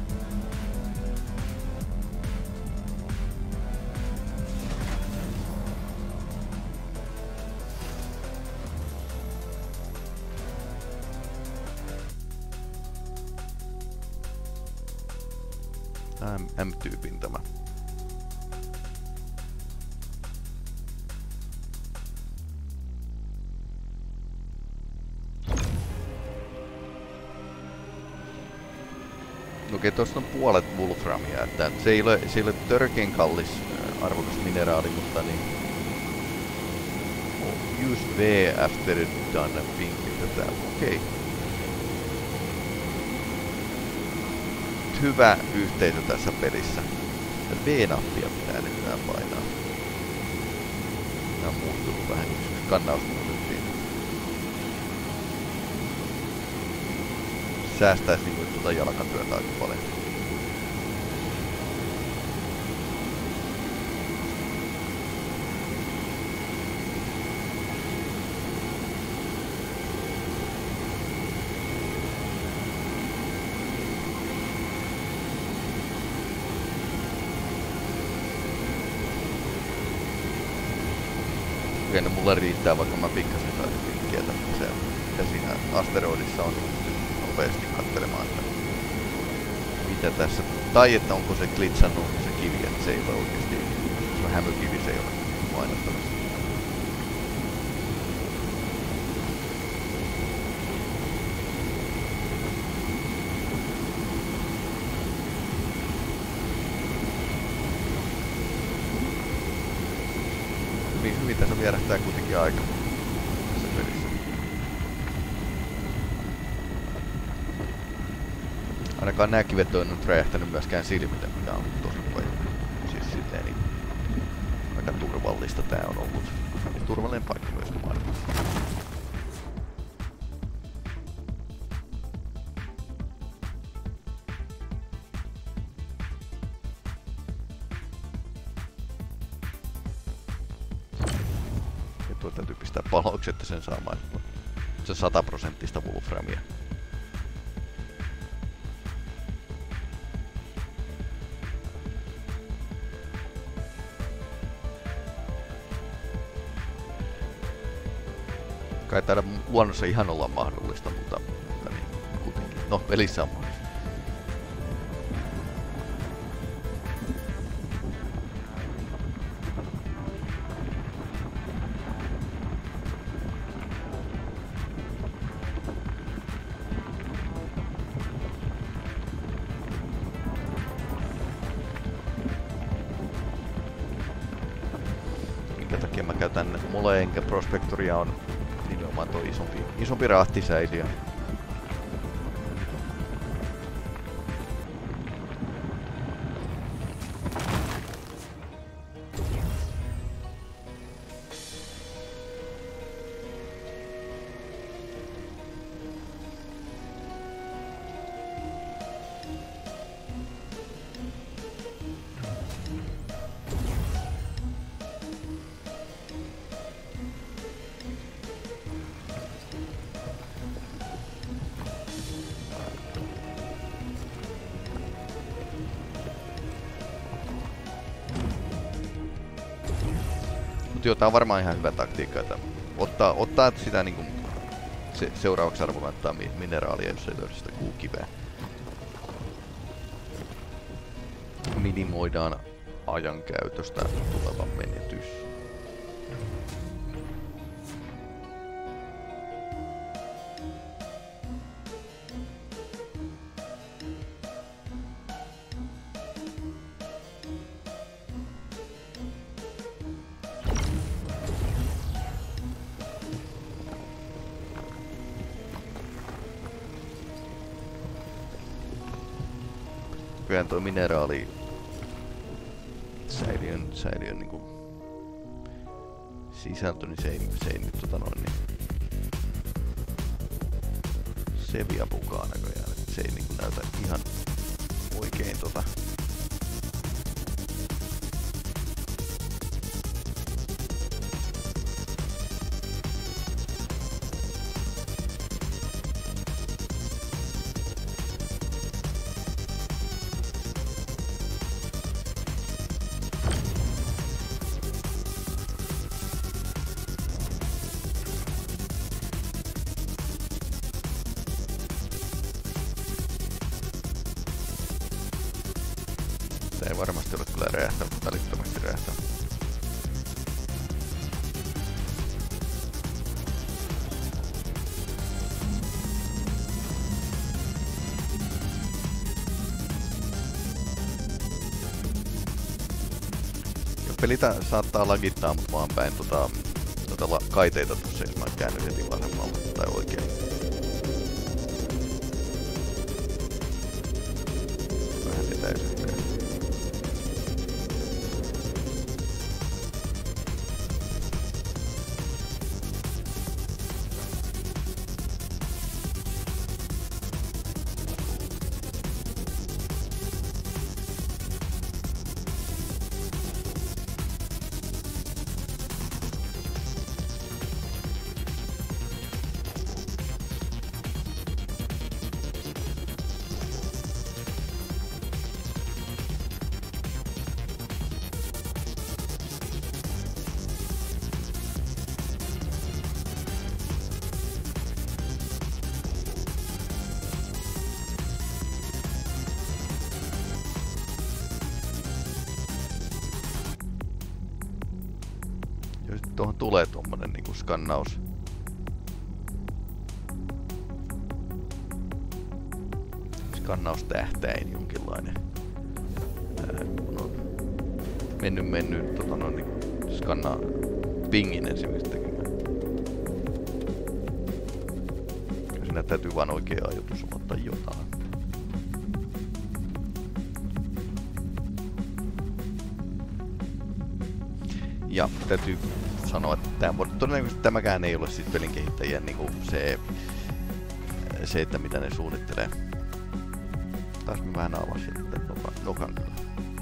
M-tyypin tämä. Okei, tuossa on puolet wolframia, että se ei ole törkeän kallis arvokas mineraali, mutta niin... Use V after done a thing. Okei. Hyvä yhteisö tässä pelissä. V-nappia pitää nykyään painaa. Nämä on muuttunut vähän, koska kannaus muutettiin. Säästäisi niin tuota jalkatyötä aika paljon. No mulle riittää, vaikka mä pikkasen saisin vinkkiä, mitä siinä asteroidissa on, nopeasti katselemaan, että mitä tässä, tai että onko se glitsannut se kivi, että se ei ole oikeasti, se on hämökivi, se ei ole mainottavasti. Hyvin tässä vierähtää kuitenkin aika tässä pelissä. Ainakaan nää kivet on nyt räjähtänyt myöskään silmitä, mikä on tosi paljon. Siis silleen niin aika turvallista tää on ollut. Turvallinen paikka myös maailmassa. Täytyy pistää paloiksi, että sen saamaan. Se 100% wolframia. Kai täällä luonnossa ihan olla mahdollista, mutta niin, kuitenkin. No, pelissä on mahdollista. Mä käytän mole enkä prospektoria on nimenomaan tuo isompi rahtisäiliö. Joo, tää on varmaan ihan hyvä taktiikka, että ottaa sitä niinku seuraavaksi arvo laittaa mineraalia, jos ei löydä sitä kuukiveä. Minimoidaan ajankäytöstä tuleva menetys. näköjään tuo mineraali säiliön niinku sisältö, niin se ei nyt niin sevia pukaa näköjään, että se ei niinku näytä ihan oikein ei varmasti ole kyllä räjähtänyt, välittömästi räjähtänyt. Ja peli saattaa lagittaa mut vaan päin kaiteita tossa, jos mä käännyn heti vasemmalle tai oikein. Vähän etäisyyttä. Ja sitten tuohon tulee tommonen niinku skannaus. Skannaustähtäin jonkinlainen. Kun on mennyt niin skannaa pingin ensimmäistä tekemään. Siinä täytyy vaan oikea ajoitus ottaa jotain. Ja täytyy sanoa, että todennäköisesti tämäkään ei ole sit pelin kehittäjien niinku se, että mitä ne suunnittelee. Taas mä vähän avasin nokan kyllä.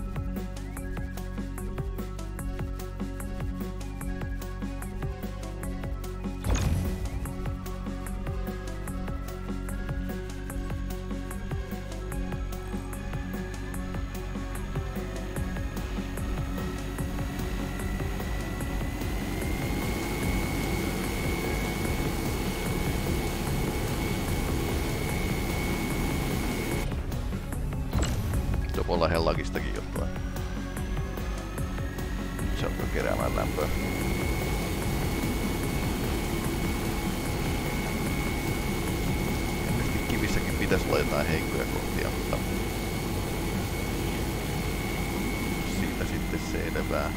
Se voi olla hellakistakin johtuen. Se on keräämään lämpöä. Ilmeisesti kivissäkin pitäisi olla jotain heikkoja kohtia, mutta siitä sitten selvää.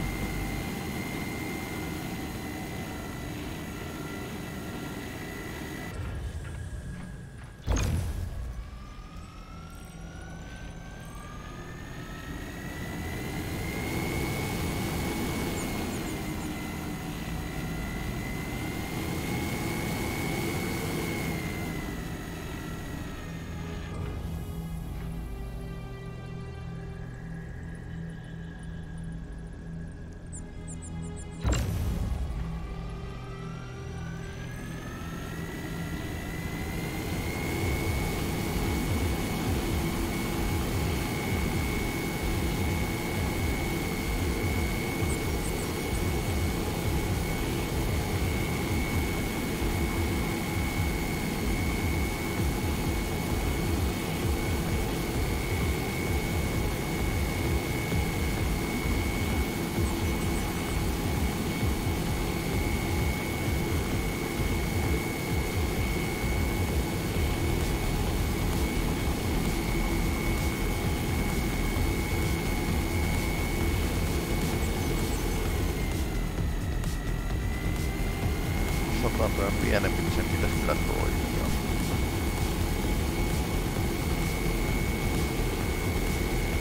Tuo on pienempi, niin sen pitäisi kyllä toimia.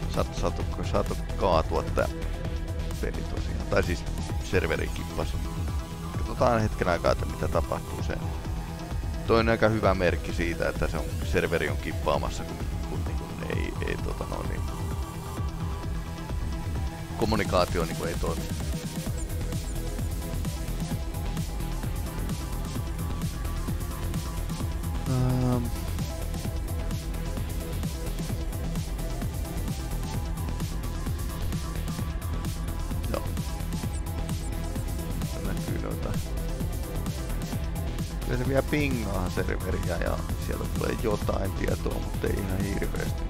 saatu kaatua tää peli tosiaan. Tai siis serveri kippas. Katsotaan hetken aikaa, että mitä tapahtuu sen. Toi on aika hyvä merkki siitä, että se on, serveri on kippaamassa, kun ei kommunikaatio niin ei toimi. Joo. Näkyy noita. Kyllä se vielä pingaa serveriä ja sieltä tulee jotain tietoa, mutta ei ihan hirveästi.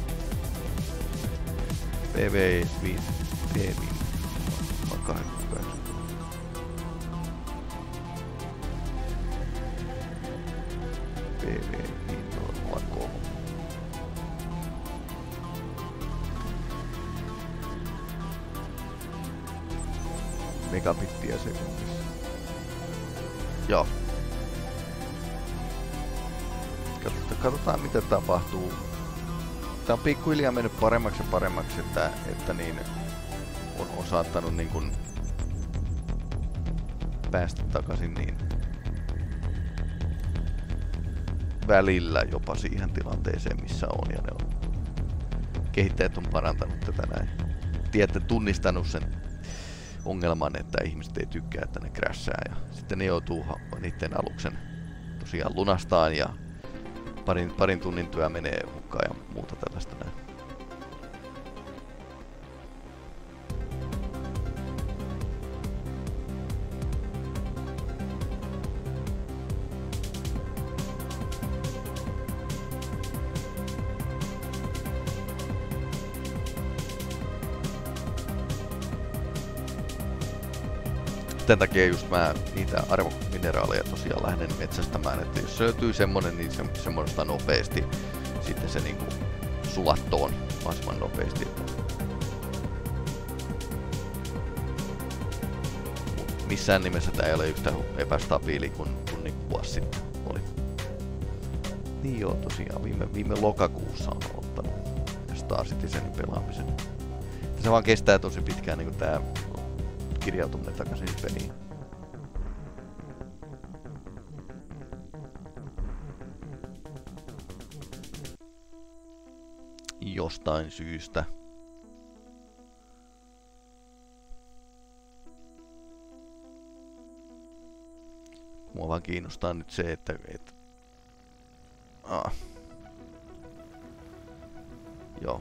PV5 Teemi on 80. PV niin on 3. Megabittiä sekunnissa. Joo. Katsotaan mitä tapahtuu. Tää on pikkuhiljaa mennyt paremmaksi ja paremmaksi, että niin on saattanut niin kuin päästä takaisin niin välillä jopa siihen tilanteeseen, missä on, ja ne on kehittäjät on parantanut tätä näin. Tiedätte, tunnistanut sen ongelman, että ihmiset ei tykkää, että ne crashaa, ja sitten ne joutuu niiden aluksen tosiaan lunastaan, ja parin tunnin työ menee hukkaan ja muuta tällaista näin. Tän takia just mä niitä arvomineraaleja tosiaan lähden metsästämään, että jos löytyy semmonen, niin semmoista nopeasti sitten se niinku sulattoon mahdollisimman nopeasti. Missään nimessä tää ei ole yhtä epästabiili kuin vuosi sitten oli. Niin joo, tosiaan viime lokakuussa on aloittanut Star Citizenin pelaamisen. Se vaan kestää tosi pitkään niinku tää kirjautuminen takaisin peliin. Jostain syystä. Mua vaan kiinnostaa nyt se, että joo.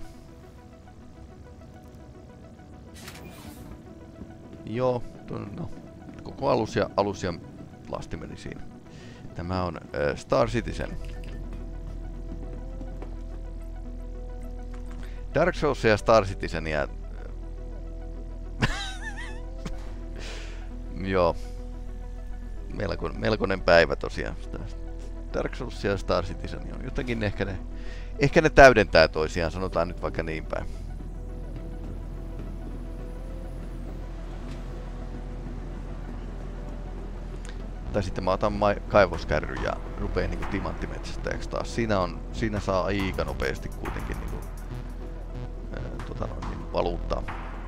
Joo, no, koko alus ja lasti meni siinä. Tämä on Star Citizen. Dark Souls ja Star Citizenia. Joo. Melkoinen päivä tosiaan. Dark Souls ja Star Citizen on jotenkin ehkä ne täydentää toisiaan, sanotaan nyt vaikka niin päin. Tai sitten mä otan kaivoskärryn ja rupeen niinku timanttimetsästäjäksi taas. Siinä saa aika nopeasti kuitenkin niinku niin valuuttaa.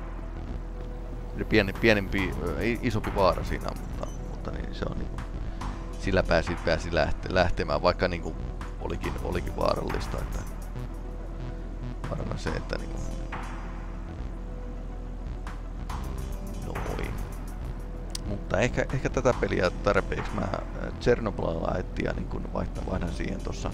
Eli isompi vaara siinä, mutta niin se on niinku, sillä pääsi lähtemään, vaikka niinku olikin vaarallista, että vaarana se, että niinku mutta ehkä tätä peliä tarpeeksi mä Chernobylilla ettiä niin kun vaihdan siihen tossa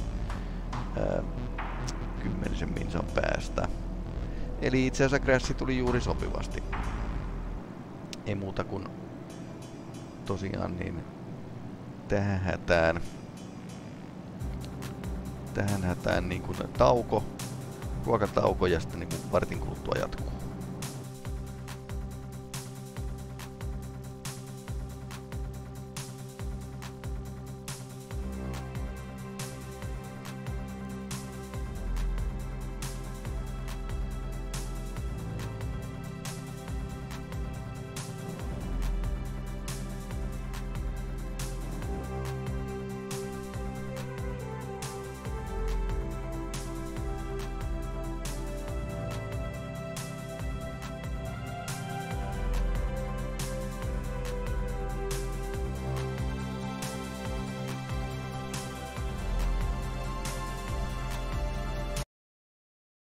10 minsan päästä. Eli itse asiassa Crash tuli juuri sopivasti. Ei muuta kuin tosiaan niin tähän hätään niin kuin tauko, ruokatauko ja sitten niin kuin vartin kuluttua jatkuu.